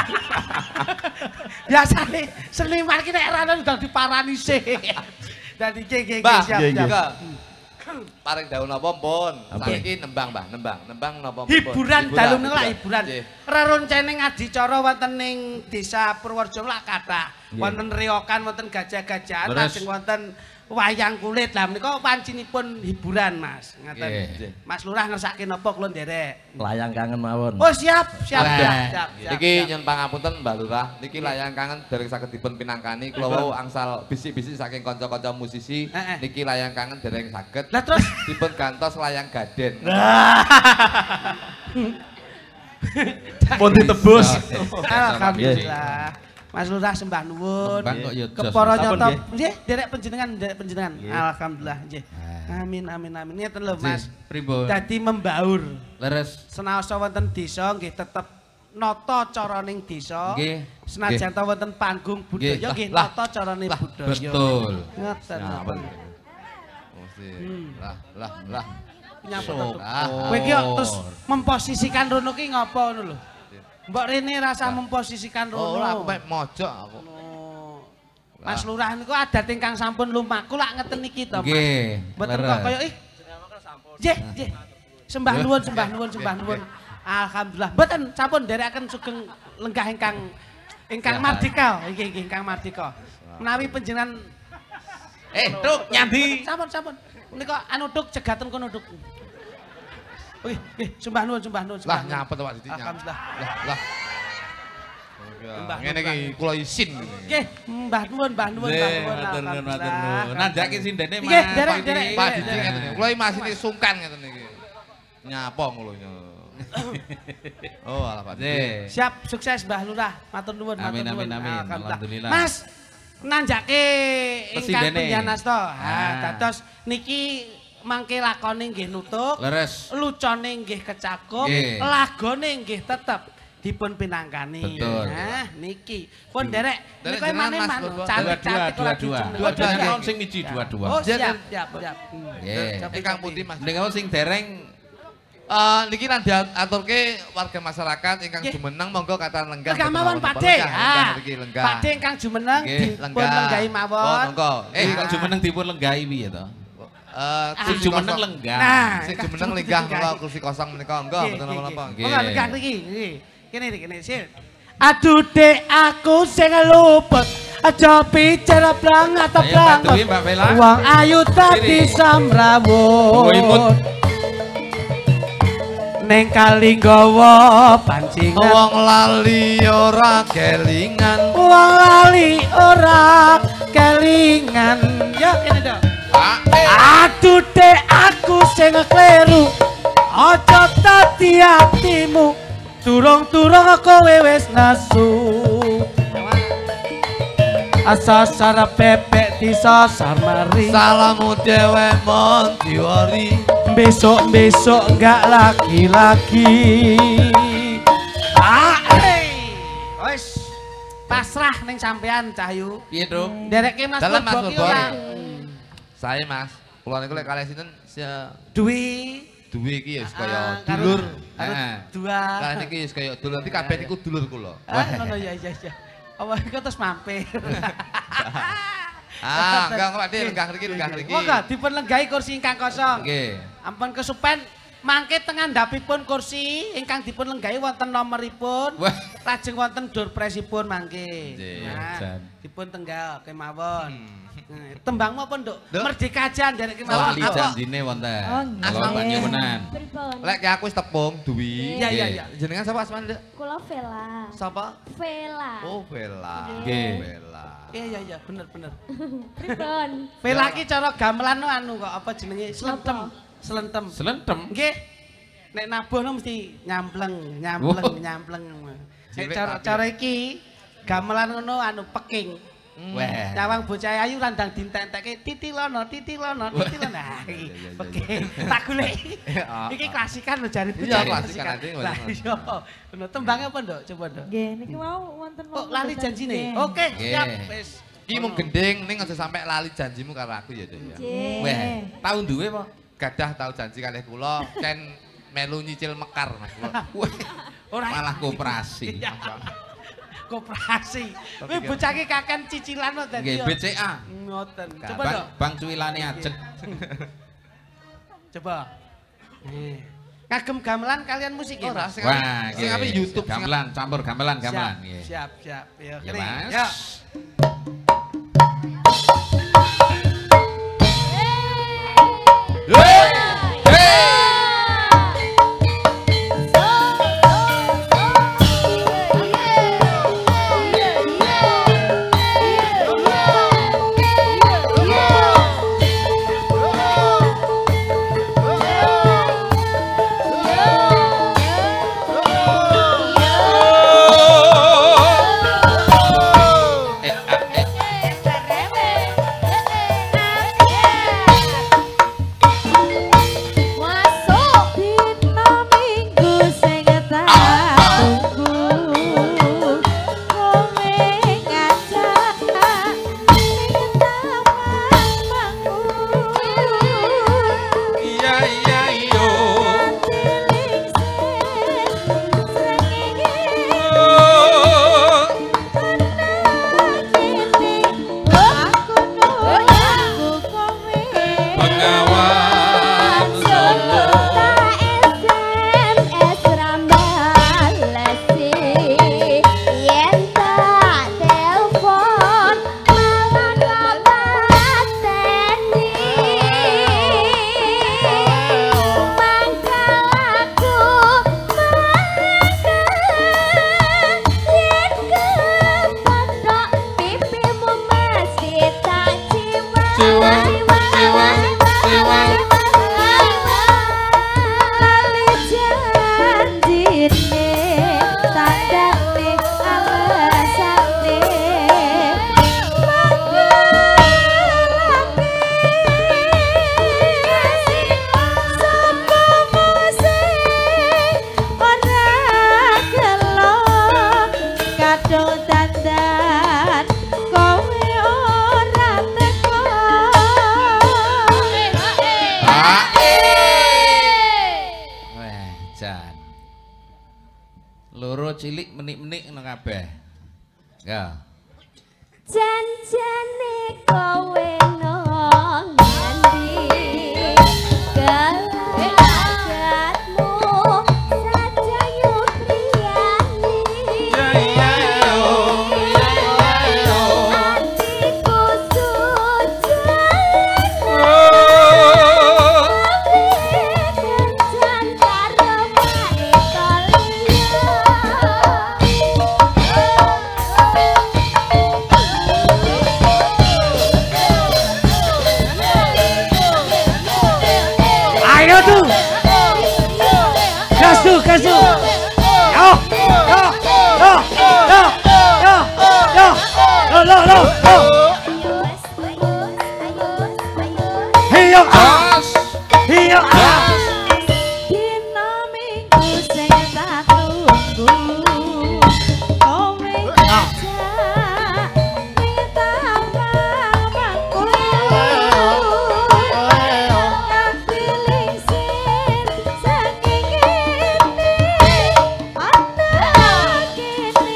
Biasane seniman ki nek ora udah diparani sik. Dadi nggih siap. Paring daun napa pun. Saiki nembang, Mbah, nembang napa pun. Hiburan dalu niku hiburan. Reroncene ngadicara wonten ing Desa Purworejo lak kathah. Wonten reokan, wonten gajah-gajahan, lajeng wonten wayang kulit. Lah menika pancinipun hiburan, Mas. Ngaten. Mas Lurah ngersake napa kula nderek? Layang kangen mawon. Oh, siap. Niki nyun pangapunten Mbak Lurah. Niki layang kangen dereng saged dipun pinangkani. Kula wau angsal bisik-bisik saking kanca-kanca musisi. Niki layang kangen dereng saged. Lah terus dipun gantos layang gaden. Pun ditebus. Alhamdulillah. Mas Lurah sembah nuwun. Kepara nyoto nggih derek panjenengan. Alhamdulillah nggih. Amin. Ngeten lho Mas. Pripun? Dadi membaur. Leres. Senaosa wonten desa nggih tetep nata cara ning desa. Nggih. Senajan ta wonten panggung budaya nggih nata carane budaya. Betul. Ngoten. Lah. Nyapa. Kowe ki terus memposisikan rono ki ngapa ngono lho? Mbok rene rasa memposisikan rono. Ora aku mek mojok aku. Mas Lurah niku adat ingkang sampun lumaku lak ngeten iki to, Mas. Nggih. Mboten kok kaya nggih. Sembah nuwun. Alhamdulillah. Mboten sampun nderekaken sugeng lenggah ingkang mardika. Nggih, ingkang mardika. Menawi panjenengan Duk nyandi. Sampun. Menika anu Duk cegaten kono Duk. Nggih, sembah nuwun. Lah nyapa to Pak Didi? Alhamdulillah. Lah. Ngene iki kula isin. Nggih, mbah nuwun. Matur nuwun. Nandhake sindene Mas. Nggih, derek. Pak Didi ngeten iki. Kula iki masine sungkan ngeten iki. Nyapa ngono. Oh, alah Pak Didi. Siap, sukses Mbah Lurah. Matur nuwun. Amin. Alhamdulillah. Mas nanjake ingkang penyanasta. Dados niki mangke lakone nggih nutuk. Leres. Lucone nggih kecakup, lagone nggih tetep dipun pinangkani. Betul. Nah, niki. Pun derek niku maneh cantik-cantik dua-dua sing miji dua-dua. Oh, siap. Nggih. Ingkang pundi Mas? Ning sing dereng niki lan diaturke warga masyarakat ingkang jumeneng monggo kata lenggah. Lenggah mawon Pakde. Lenggah. Pakde ingkang jumeneng dipun lenggahi mawon. Oh, monggo. Kok jumeneng dipun lenggahi piye to? Sing jumeneng lenggah. Sing jumeneng lenggah kula kursi kosong menika monggo mboten napa-napa. Nggih. Lenggah niki. kene sir. Aduh dek aku sing luput. Aja bicara blangat blangat. Wong ayu tadi samrawut. Neng kali nggawa pancingan. Wong lali ora kelingan. Wong lali ora kelingan. Ya kene to. Aduh dek aku sing kleru. Aja dadi atimu. Turung-turung kowe wis nasu. Asasar bebek disasar mari. Salamu dhewe mon diwari. Besok-besok enggak lagi-lagi. Wis pasrah ning sampean Cahyu. Piye, Duk? Nderekke Mas Purbo. Saya Mas, kula niku lek kalih sinten Dwi iki ya kaya dulur. Dua. Kalih niki ya kaya dulur. Nanti kabeh niku dulur kula. Ngono ya. Apa iku terus mampir. Enggak lenggah mriki. Moga dipun lenggahi kursi ingkang kosong. Nggih. Ampun kesupen mangke teng ngandhapipun kursi ingkang dipun lenggahi wonten nomoripun. Lajeng wonten durpresipun mangke. Nah, dipun tenggal kemawon. Tembang apa, Nduk? Merdeka Jan derek kemawon. Lali janjine wonten. Kula panyuwunan. Lek aku wis tepung Dwi. Iya. Jenengan sapa asmane, Dek? Kula Vela. Sapa? Vela. Oh, Vela. Nggih. Vela. Iya, bener. Pripun? Vela ki cara gamelan anu kok apa jenenge? Selentem. Nggih. Nek nabuh mesti nyampleng. Nek cara iki gamelan ngono anu peking. Wah. Cawang bocah ayu randang dintentekke titilono. Nah, iki peking. Tak goleki. Iki klasikan lho jare bocah. Iya, klasikan nanti. Lah iya. Bener tembangnya apa, Nduk? Coba, Nduk. Nggih, niki mau wonten lali janjine. Oke, siap wis. Ki mung gendeng ning aja sampe lali janjimu karo aku ya, Dek ya. Wah, tau duwe apa? Gadah tau janji kalih kula ken melu nyicil mekar Mas kula. Malah koperasi. Koperasi. Kuwi bocah ki kaken cicilan kok dadi. Nggih, BCA. Ngoten. Coba, Nduk. Bang cuwilane ajeg. Coba. Ngagem gamelan kalian musik ya? Ora, Wah, sing ape YouTube gamelan, campur gamelan nggih. Siap. Ya, Ya, kene. Mas. Ya. cilik menik-menik ngono kabeh. Ya. Janjane kowe nang ngendi galagatmu saja yo priyane Kesu. Yo. Lo. Hiyo. Hiyo. Dina minggu sing tak tunggu. Kowe ngajak ning taman mangku. Ngambil isin saking kene. Ana kene.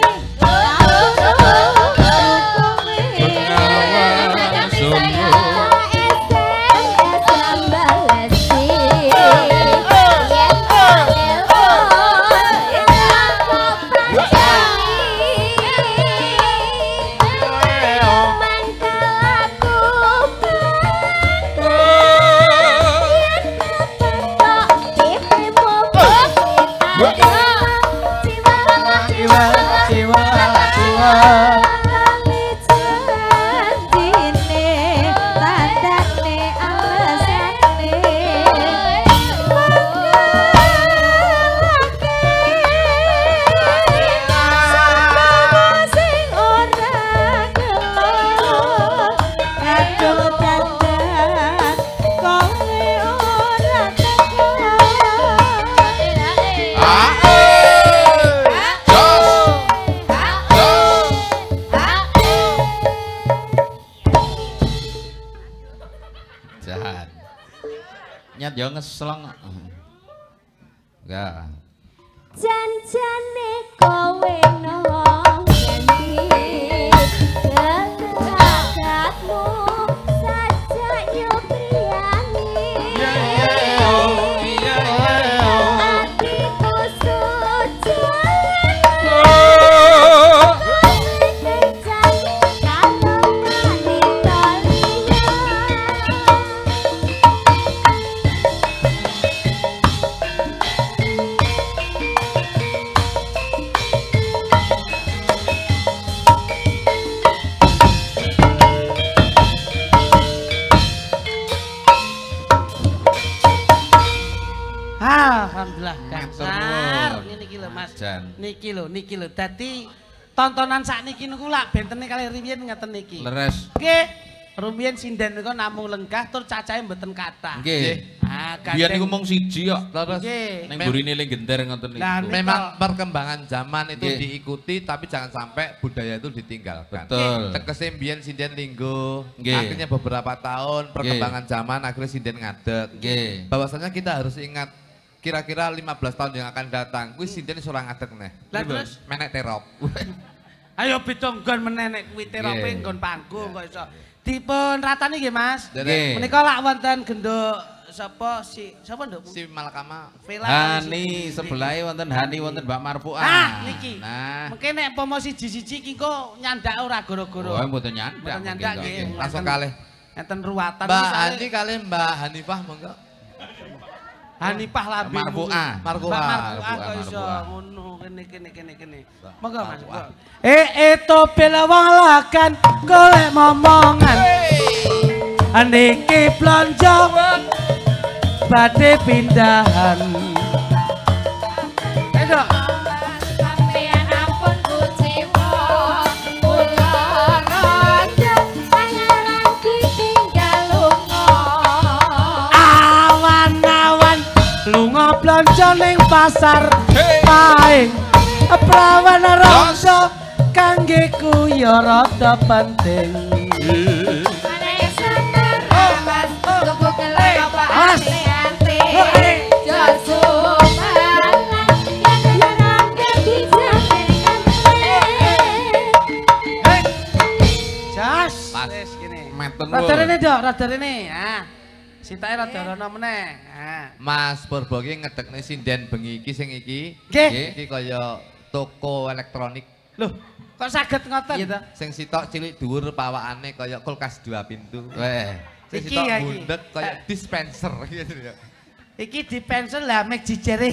Nyat yo ngeslong. Enggak. Janjane kowe nang ngendi kelagatmu sajak yo priyani atiku sujan kalau manita Alhamdulillah dasar niki lho Mas. Niki lho. Dadi tontonan sakniki niku lak bentene kalih riyen ngeten niki. Leres. Nggih. Rumiyin sinden niku namung lenggah tur cacahe mboten kathah. Nggih. Ah, Biyen niku mung siji kok. Nggih. Ning burine ling genter ngoten niku. Memang perkembangan zaman itu diikuti tapi jangan sampai budaya itu ditinggalkan. Betul. Tegese mbiyen sinden linggo, akhirnya beberapa tahun perkembangan zaman akhirnya sinden ngadeg. Nggih. Bahwasanya kita harus ingat kira-kira 15 tahun yang akan datang kuwi sinden iso ora ngadeg neh. Lah terus menek terop. Ayo beda nggon menenek kuwi terope nggon panggung kok iso. Dipun ratani nggih Mas. Menika lak wonten genduk sapa Nduk? Si Malakama. Hani sebelahe wonten Hani wonten Mbak Marfuah. Ah niki. Nah, mengke nek pomo siji-siji iki kok nyandak ora goro-goro. Oh, mboten nyandak. Mboten nyandak nggih. Langsung kalih. Enten ruwatan Mbak Hani kalih Mbak Hanifah monggo. Hanifah Labi. Marfuah. Marfuah kok iso ngono kene. Monggo Mas. Eto bela wong lakan golek momongan. Niki blonjo badhe pindahan. Ayo. sampeyan ampun kuciwa kula raja pangaran ditinggal lunga Awan-awan lunga blonjo ning pasar paing prawan rasa kangge ku ya rada penting. Ana sabar mas tuku kelapa ati-ati jasu malang kadang bisa Jas. Wis kene. Meten Rada rene Dok, rada rene. Ah. Sitae rada rono meneh. Ah. Mas Purbo ki ngedekne sinden bengi iki sing iki. Nggih. Iki kaya toko elektronik. Loh, kok saged ngoten? Iya ta? Sing sitok cilik dhuwur pawakane kaya kulkas 2 pintu. Sing Iki sitok ya iki. bundhet kaya dispenser gitu ya. Iki dispenser lah mek jijere.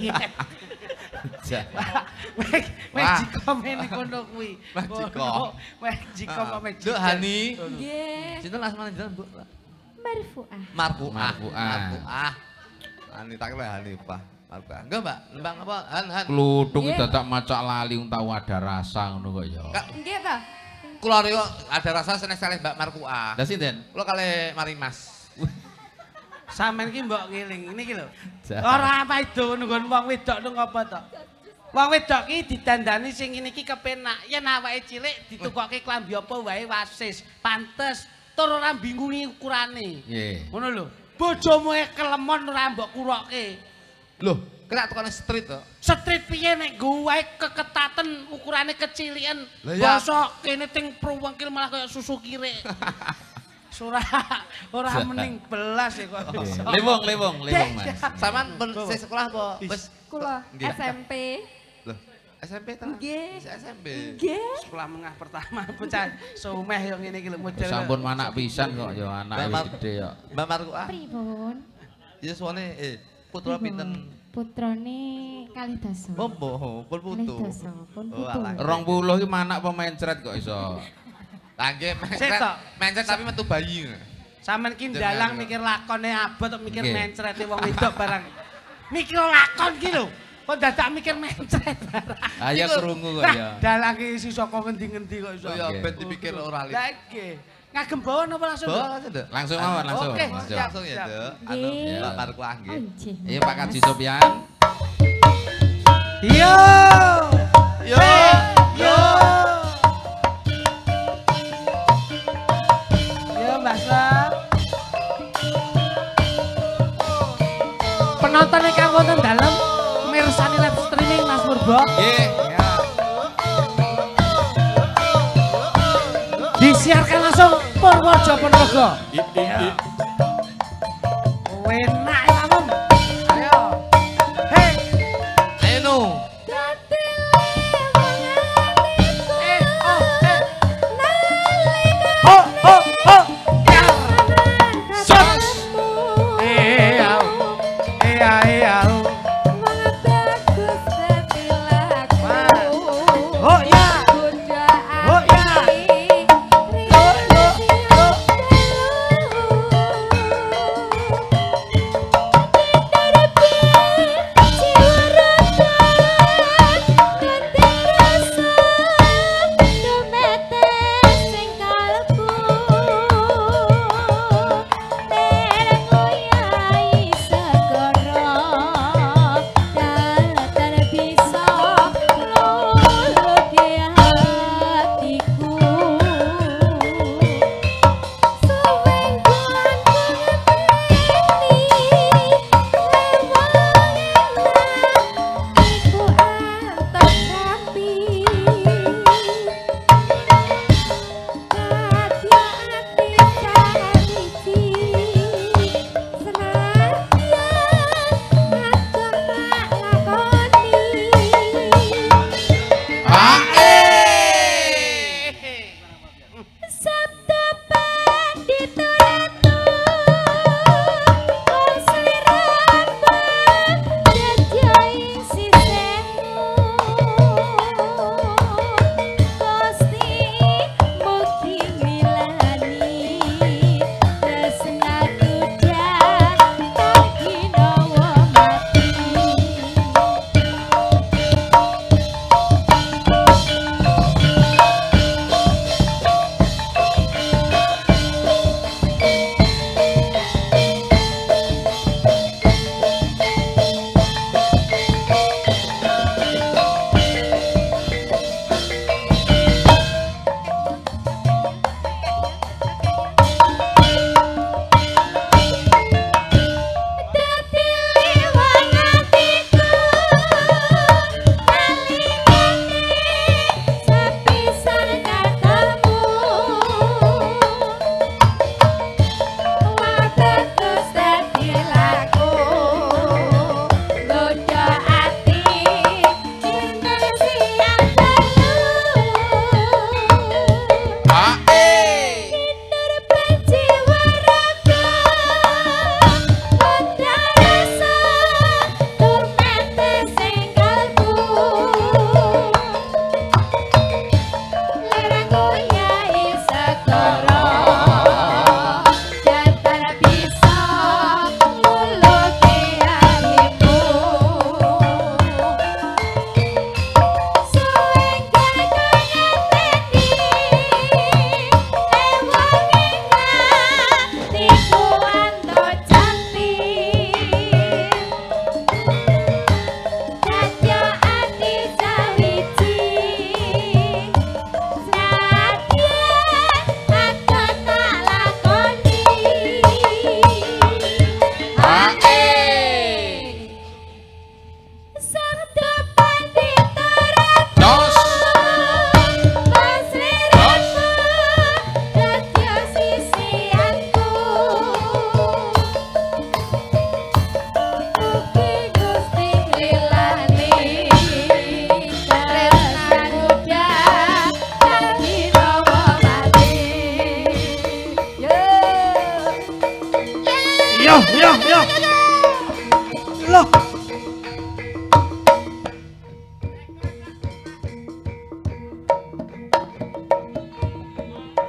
Magicom ini kono kuwi. Magicom. Magicom apa Magic? Nduk Hani. nggih Sinten asmane jenengan, Bu? Marfuah Marfuah. Marfuah. Marfuah. Hani tak lek Hanifah. Enggak, Mbak. Lembang apa? Han. Kluthuk iki dadak macak lali tau ada rasa ngono kok ya. Nggih ta. Kula niku ada rasa seneng kalih Mbak Markua. Lah sinten? Kula kalih Marimas. Sampeyan ki mbok ngiling niki lho. Ora apa itu nggon wong wedok nang apa to? Wong wedok ki didandani sing ngene iki kepenak. Yen awake cilik ditukokke klambi apa wae wasis, pantes tur ora bingungi ukurane. Nggih. Ngono lho. Bojomu kelemon ora mbok kurokke. Loh, kena tukane street to. Street piye nek gue keketaten ukurane kecilian. Bosok kene ting pruwengkil malah kaya susu kirek. Ora mending belas ya kok. Lewong Mas. Saman pun sekolah apa? Wis Kula SMP. Loh, SMP ta? Nggih. SMP. Nggih. Sekolah menengah pertama bocah sumeh yo ngene iki lho model. Sampun anak pisan kok ya anak wis gede ya. Mbak Markua. Pripun? Ya suwane putra pinten? Putrane kalih dasa. Oh, pun putu. Kalih dasa, pun Oh, putu. alah. 20 iki manak apa mencret kok iso. Nggih, Setok. mencret tapi metu bayi. Sampeyan ki ndalang mikir lakone abot kok mikir mencrete wong wedok barang. Mikir lakon ki lho. Kok dadak mikir mencret barang. Ayo krungu kok ya. Dalang ki isi saka ngendi-ngendi kok iso. Oh ya ben dipikir ora lip. Lah iki. Ngagem bawon apa langsung? Bawa aja, Dek. Langsung mawon langsung. Oke, Langsung. Langsung ya, Dek. Anu Nggih. Mbak Markua nggih. Nggih. Iya Pak Kaji Sopyan. Yo! Yo, yo. Yo Mbak Sop. Penonton kang wonten dalem mirsani live streaming Mas Purbo. Nggih. Disiarkan langsung Purworejo Ponorogo. Enak ya Mam. Ayo. Hei. Ayo nu. Oh. Sos. Iya. Oh ya. Oh ya.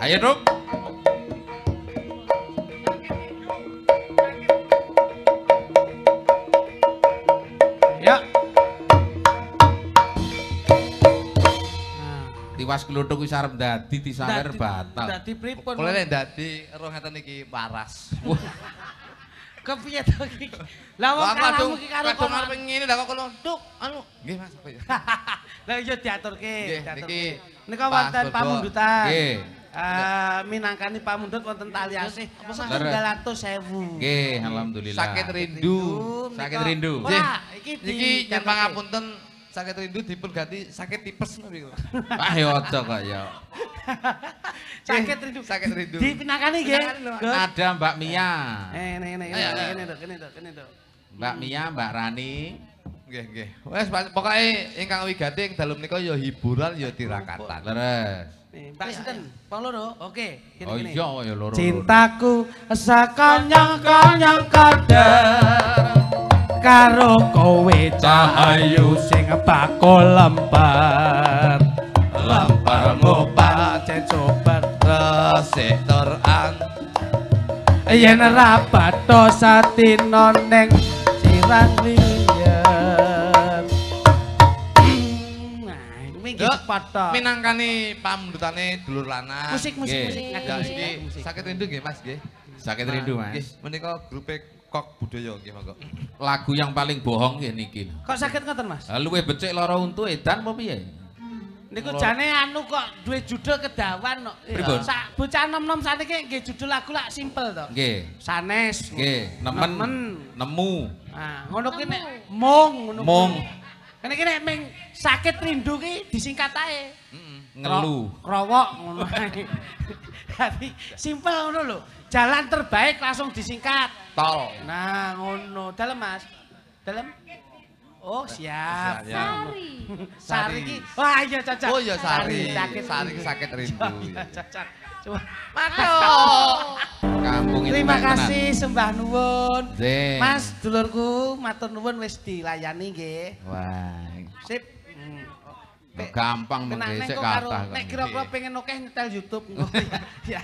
Ayo dong. Ya. Tiwas kluthuk wis arep dadi disawer batal. Dadi pripun? Kula nek dadi roh ngeten iki waras. Kepiye to iki? Lah wong kalamu iki karo kok arep ngene lha kok kula nduk anu. Nggih Mas. Lah iya diaturke, Niki nika wonten pamundutan. Nggih. Minangkani pamundhut wonten tali asih 900.000. Nggih, alhamdulillah. Sakit rindu. Sakit rindu. Wah, Iki yen pangapunten sakit rindu dipun ganti sakit tipes niku. Ah ya aja kok ya. Sakit rindu. Sakit rindu. Di pinangkani nggih. Ada Mbak Mia. Kene to. Mbak Mia, Mbak Rani. Nggih, nggih. Wes pokoke ingkang wigati ing dalem nika ya hiburan ya tirakatan. Leres. Mbak sinten? Pang loro. Oke, Oh iya ya loro. Cintaku sakonyong-konyong kader karo kowe cahayu sing bakul lempar. Lempar ngopat cecobat resik teran. yen ra batho satino ning sirah liyan. Nah, iki patah. Minangkani pamundutane dulur lanang. Musik. Ya iki sakit rindu nggih Mas nggih. Sakit rindu Mas. Nggih, menika grupe Kok Budaya nggih monggo. Lagu yang paling bohong nggih niki. Kok sakit ngoten Mas? Luwih becik lara untu edan apa piye? Niku jane anu kok duwe judul kedawan kok. Pripun? Sak bocah nom-nom saniki nggih judul lagu lak simpel to. Nggih. Sanes. Nggih, nemen. Nemu. Nah, ngono ki nek mung ngono. Mung. Kene iki nek ming sakit rindu ki disingkat ae. Ngelu. Krowok ngono ae. Dadi simpel ngono lho. Jalan terbaik langsung disingkat. Tol. Nah, ngono. Dalem Mas. Dalem. Oh, siap. Sari ki. Wah, iya cocok. Oh iya Sari. Sakit Sakit rindu. Cocok. Coba. Matur. Kampung itu Terima tenan. kasih sembah nuwun. Zing. Mas dulurku matur nuwun wis dilayani nggih. Wah. Sip. Gampang menggesek kathah. Nek kira-kira pengen akeh nyetel YouTube. Ya.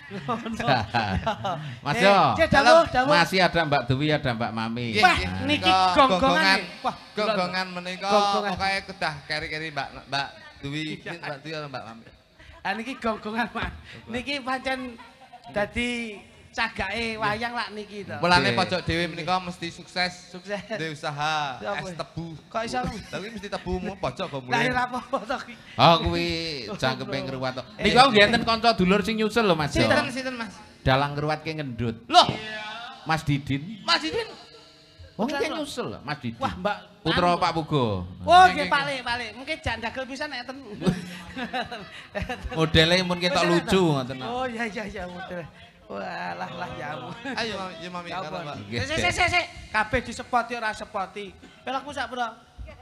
Mas yo. Dawuh. Masih ada Mbak Dewi, ada Mbak Mami. Wah, niki gonggongan. Wah, gonggongan menika pokoke kedah keri-keri Mbak Dewi, Mbak Dewi karo Mbak Mami. Ah niki gonggongan, Mas. Niki pancen dadi cagake wayang lak niki to. Mulane pojok dhewe menika mesti sukses. Sukses. Duwe usaha es tebu. Kok iso? Tapi mesti tebumu pojok kok Lah mulai. ora apa-apa to iki. Oh kuwi jangkepe ngruwat to. Niku nggih enten kanca dulur sing nyusul lho Mas. Sinten Mas? Dalang ngruwat ke ngendut. Loh, Mas Didin. Mas Didin. Wong iki nyusul Mas Didin. Wah, Mbak Putra Pak Pugo. Oh, nggih Pak Lek. Mungkin jan dagel pisan nek enten. Modele mun ketok lucu ngoten. Oh, iya model. Wah, lah ya. Ayo ya Mami karo Mbak. Sik. Kabeh disepoti ora sepoti. Pelakmu sak pira?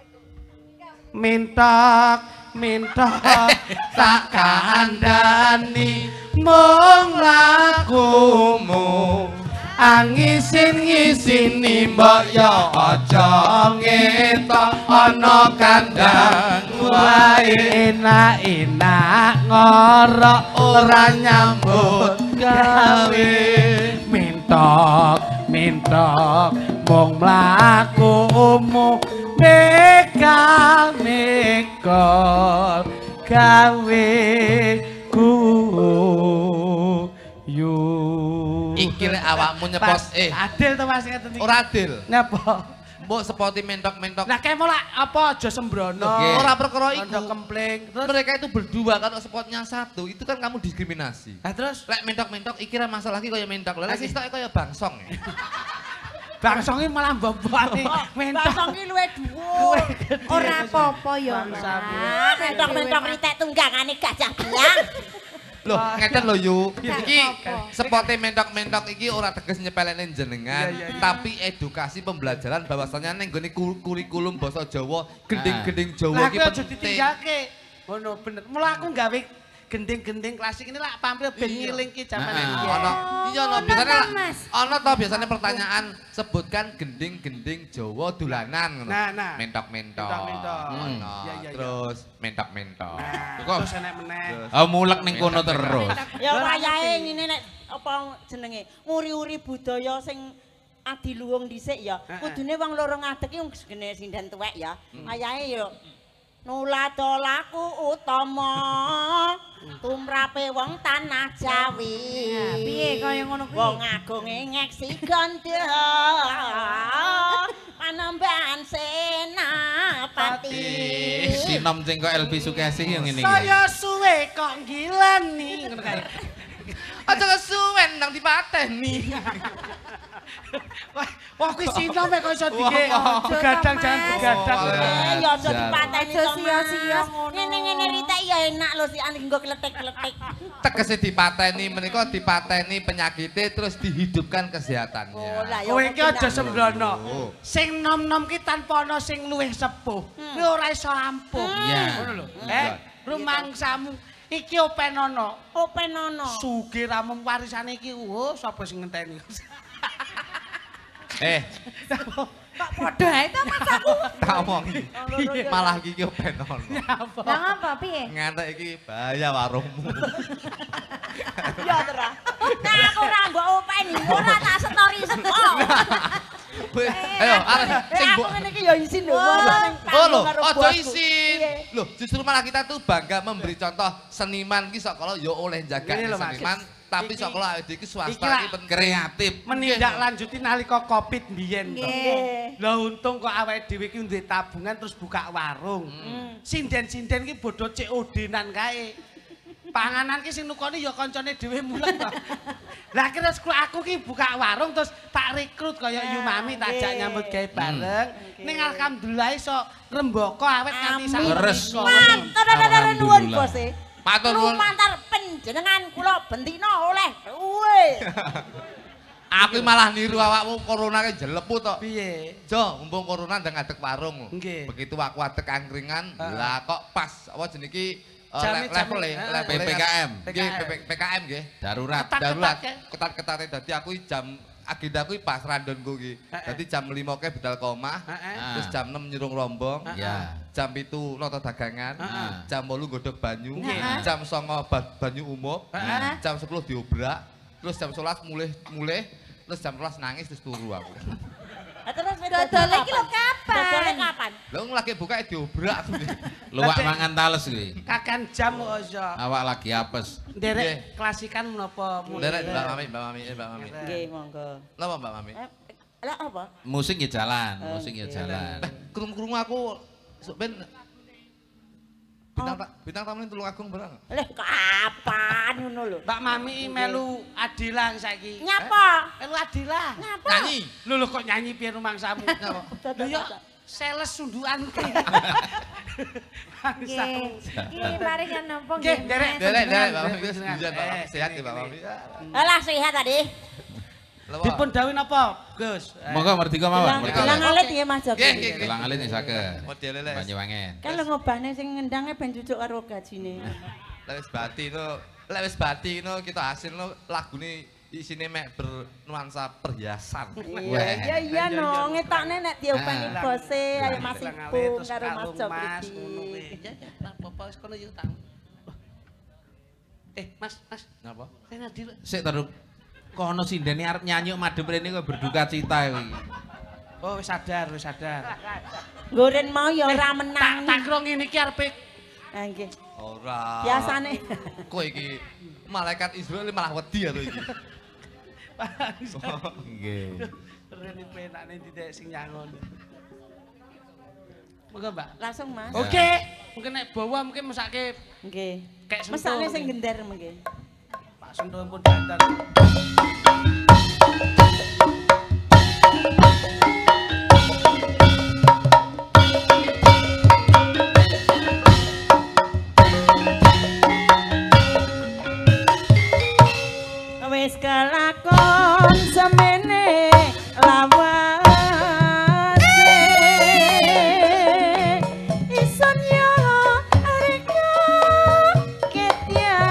Mintok tak kandhani mung lakumu. Angisin-ngisini mbok ya aja ngetok ana kandhang wae enak-enak ngorok ora nyambut gawe mintok mung mlakumu mekal gawe ku Iki lek awakmu nyepot adil to Mas ngeten iki. ora adil. Napa? Mbok sepoti mentok-mentok. Lah kemo lak apa aja sembrono. Ora perkara iku. Kondo kempling. Terus Mereka itu berdua kalau spotnya satu, itu kan kamu diskriminasi. Lah terus Lek mentok-mentok iki ra masalah iki kaya mentok. Lah sih kaya bangsong ya. bangsonge malah mbobokane mentok. Bangsonge luwe dhuwur. Ora apa-apa ya. Mentok-mentok ritek tunggangane gajah biang. Loh, ngeten lho Yu. Iki sepote mentok-mentok iki ora teges nyepelekne jenengan, tapi edukasi pembelajaran bahwasanya ning gone kurikulum basa Jawa, gending-gending Jawa iki penting. Lah aja penting. ditinggalke. Ngono bener. Mula aku gawe gending-gending klasik ini lah tampil ben ngilingke jaman iki. Iya lho, biasanya pertanyaan sebutkan gending-gending Jawa dolanan ngono. Mentok-mentok. Terus mentok-mentok. Terus enek meneh. Mulek ning kono terus. Ya wayahe ngene nek apa jenenge nguri-uri budaya sing adiluwung dhisik ya. Kudune wong loro ngadeg iki gene sinden tuwek ya. Wayahe ya nuladolaku utama tumrape wong tanah Jawi. Piye kaya ngono kuwi? Wong agung ngeksi gandha panembahan senapati. Sinom sing kok Elvi Sukesi yang ngene iki. Saya suwe kok ngileni ngono kae. Aja kesuwen nang dipateni. Wah kuwi sinom kok iso dige. Begadang jangan begadang. Ya aja dipateni sia-sia ngono. Ngene-ngene ritek ya enak lho si ane nggo kletek-kletek. Tegese dipateni menika dipateni penyakite terus dihidupkan kesehatannya. Kowe iki aja sembrono. Sing nom-nom ki tanpa ana sing luwih sepuh. Kuwi ora iso ampuh. Ngono lho. Rumangsamu iki openono. Openono. Sugih ramung warisane iki sapa sing ngenteni. Kok padha ae to Mas aku. Tak omong malah iki openono. Lah ngapa piye? Ngantek iki bahaya warungmu. Ya terah. Nah aku ora mbok openi, ora tak setori-seko. Ayo, arek sing aku ngene iki ya isin lho. Oh lho, aja isin. Loh, justru malah kita tuh bangga memberi contoh seniman ki sok kala ya oleh jaga seniman, tapi sok kala awake iki swasta iki kreatif. Menindaklanjuti nalika Covid mbiyen to. Lah untung kok awake dhewe iki duwe tabungan terus buka warung. Sinden-sinden ki bodho COD-nan kae. Panganan ki sing nukoni ya kancane dhewe mulek to. Lah kira aku ki buka warung terus tak rekrut kaya Yumami tak ajak nyambut gawe bareng. Ning alhamdulillah iso rembaka awet nganti sak resmi. Matur nuwun Bos e. Matur nuwun. Lumantar panjenengan kula bendina oleh duwe. Aku malah niru awakmu corona ki jelepu to. Piye? Jo, mumpung corona ndang ngadeg warung. Begitu aku adeg angkringan, lah kok pas apa jenenge iki level PPKM. Nggih, PPKM nggih. Darurat. Ketat-ketate dadi aku jam agendaku pas randonku iki. Dadi jam 5 ke bedal komah, terus jam 6 nyurung rombong. Jam 7 nata dagangan, jam 8 godhog banyu, jam 9 banyu umum, jam 10 diobrak, terus jam 11 mulih, terus jam 12 nangis terus turu aku. Terus dodol iki lho kapan? Dodol kapan? Lha lagi buka diobrak. Luwak mangan tales kuwi. Kakan jam kok iso. Awak lagi apes. Nderek klasikan menapa mulai. Nderek Mbak Mami. Nggih, monggo. Napa Mbak Mami? Lah apa? Musik ya jalan, musik ya jalan. Krungu-krungu aku ben bintang tamu tulung agung barang. Leh kapan ngono lho. Mbak Mami melu Adila saiki. Nyapa? Melu Adila. Nyanyi. Lho kok nyanyi piye rumangsamu? Lho ya sales sundukan ki. Iki mari kan nampa nggih. Derek Mbak Mami wis sehat ya Mbak Mami. Alah sehat tadi. Dipun dawuh napa, Gus? Monggo merdeka mawon. Gelang alit nggih Mas Joko. Gelang alit nek saged. Modele les. Banyuwangen. Kan lho ngobahne sing ngendange ben cucuk karo gajine. Lek wis bati no kita hasil no lagune isine mek bernuansa perhiasan. Iya no, ngetokne nek diopeni bose ayo Mas Ipung karo Mas Joko iki. Ya apa wis kono yo tak. Mas. Napa? Sik terus kono sindene arep nyanyi madhep rene kok berduka cita iki. Oh wis sadar. Goren mau ya ora menang. Tak kira ngene iki arepe. Ha nggih. Ora. Biasane. Kowe iki malaikat Israel malah wedi ya to iki. Nggih. Rene penakne titik sing nyangon. Monggo Mbak. Langsung Mas. Oke. Mungkin nek bawa mungkin mesake nggih. Kayak mesane sing gender mungkin. Pak Sentuh pun dandan. Wis kelakon semene lawase ison yo reka ketya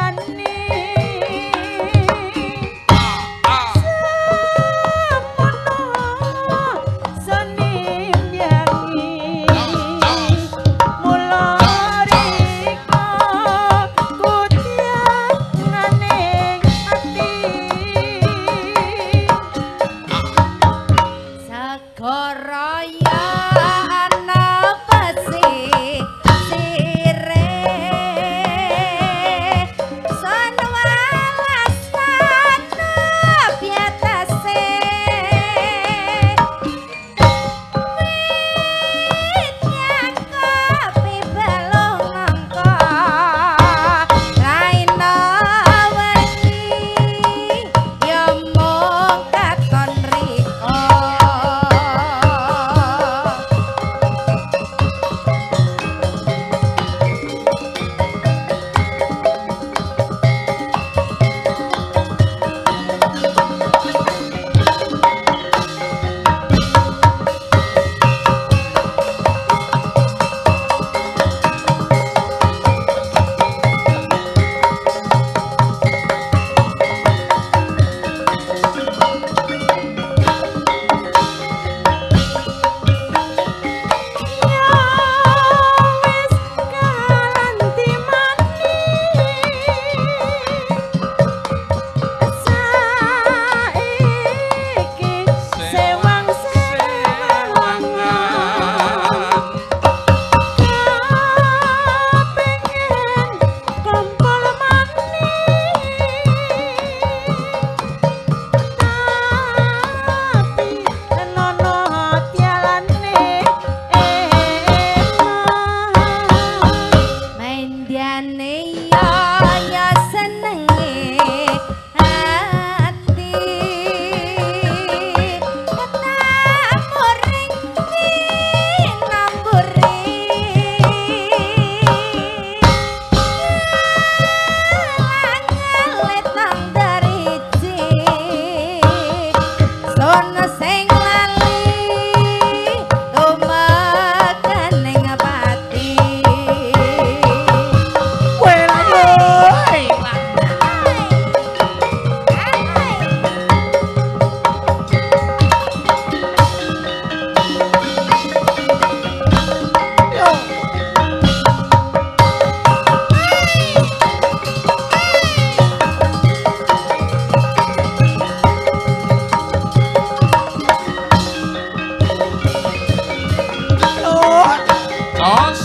Jos.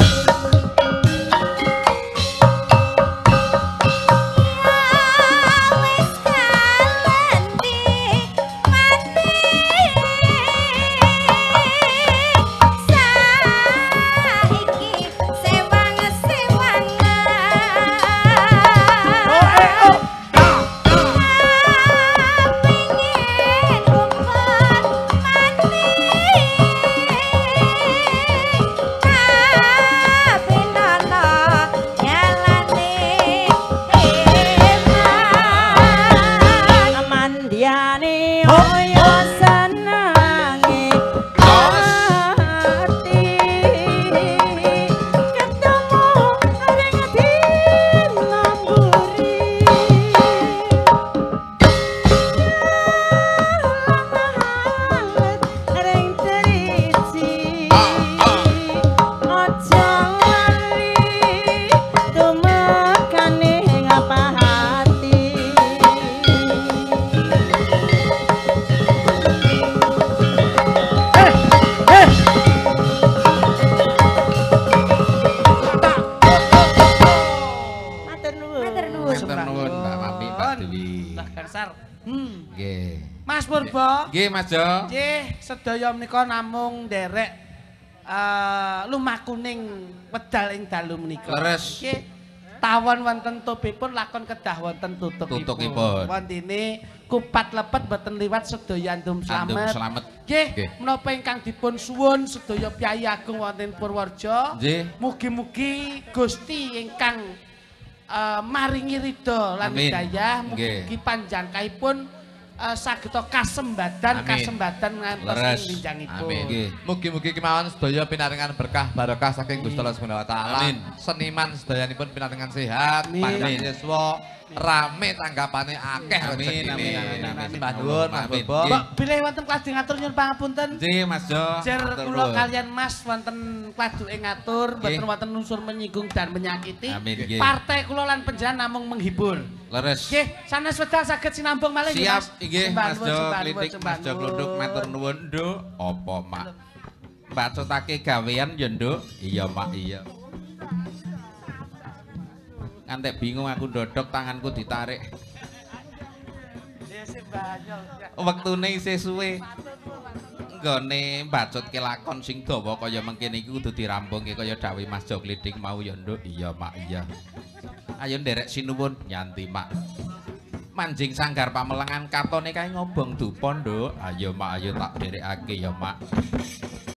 Mas Purba. Nggih, Mas Jo. Nggih, sedaya menika namung nderek lumah kuning wedal ing dalu menika. Leres. Nggih. Tawon wonten tubipun lakon kedah wonten tutupipun. Wontene kupat lepet boten liwat sedaya andum slamet. Nggih, menapa ingkang dipun suwun sedaya piyai agung wonten Purworejo. Nggih. Mugi-mugi Gusti ingkang maringi ridho lan hidayah, mugi panjangkaipun sageta kasembadan ngantos linjangipun. Mugi-mugi kemawon sedaya pinaringan berkah barokah saking Gusti Allah Subhanahu wa taala. Seniman sedayanipun pinaringan sehat, panjang yuswa, rame tanggapane akeh. Amin. Mbah nuwun, Mas Bobo. Mbok bilih wonten kladhe ngatur nyuwun pangapunten. Nggih, Mas Jo. Jer kula kalian Mas wonten kladuke ngatur, mboten wonten unsur menyinggung dan menyakiti. Partai kula lan panjenengan namung menghibur. Leres. Nggih, sanes wedal saged sinambung malih nggih, Mas. Siap, nggih, Mas Jo Klitik, Mas Jo Klunduk matur nuwun, Nduk. Apa, Mak? Mbacotake gawean ya, Nduk. Iya, Mak, iya. Ngantek bingung aku ndodok tanganku ditarik. Wektune isih suwe. Nggone mbacutke lakon sing dawa kaya mengkene iki kudu dirampungke kaya dawuh Mas Jo Klitik mau ya, Nduk. Iya, Mak, iya. Ayo nderek sinuwun nyanti, Mak. Manjing sanggar pamelengan katone kae ngobong dupa, Nduk. Ayo, Mak, ayo tak derekake ya, Mak.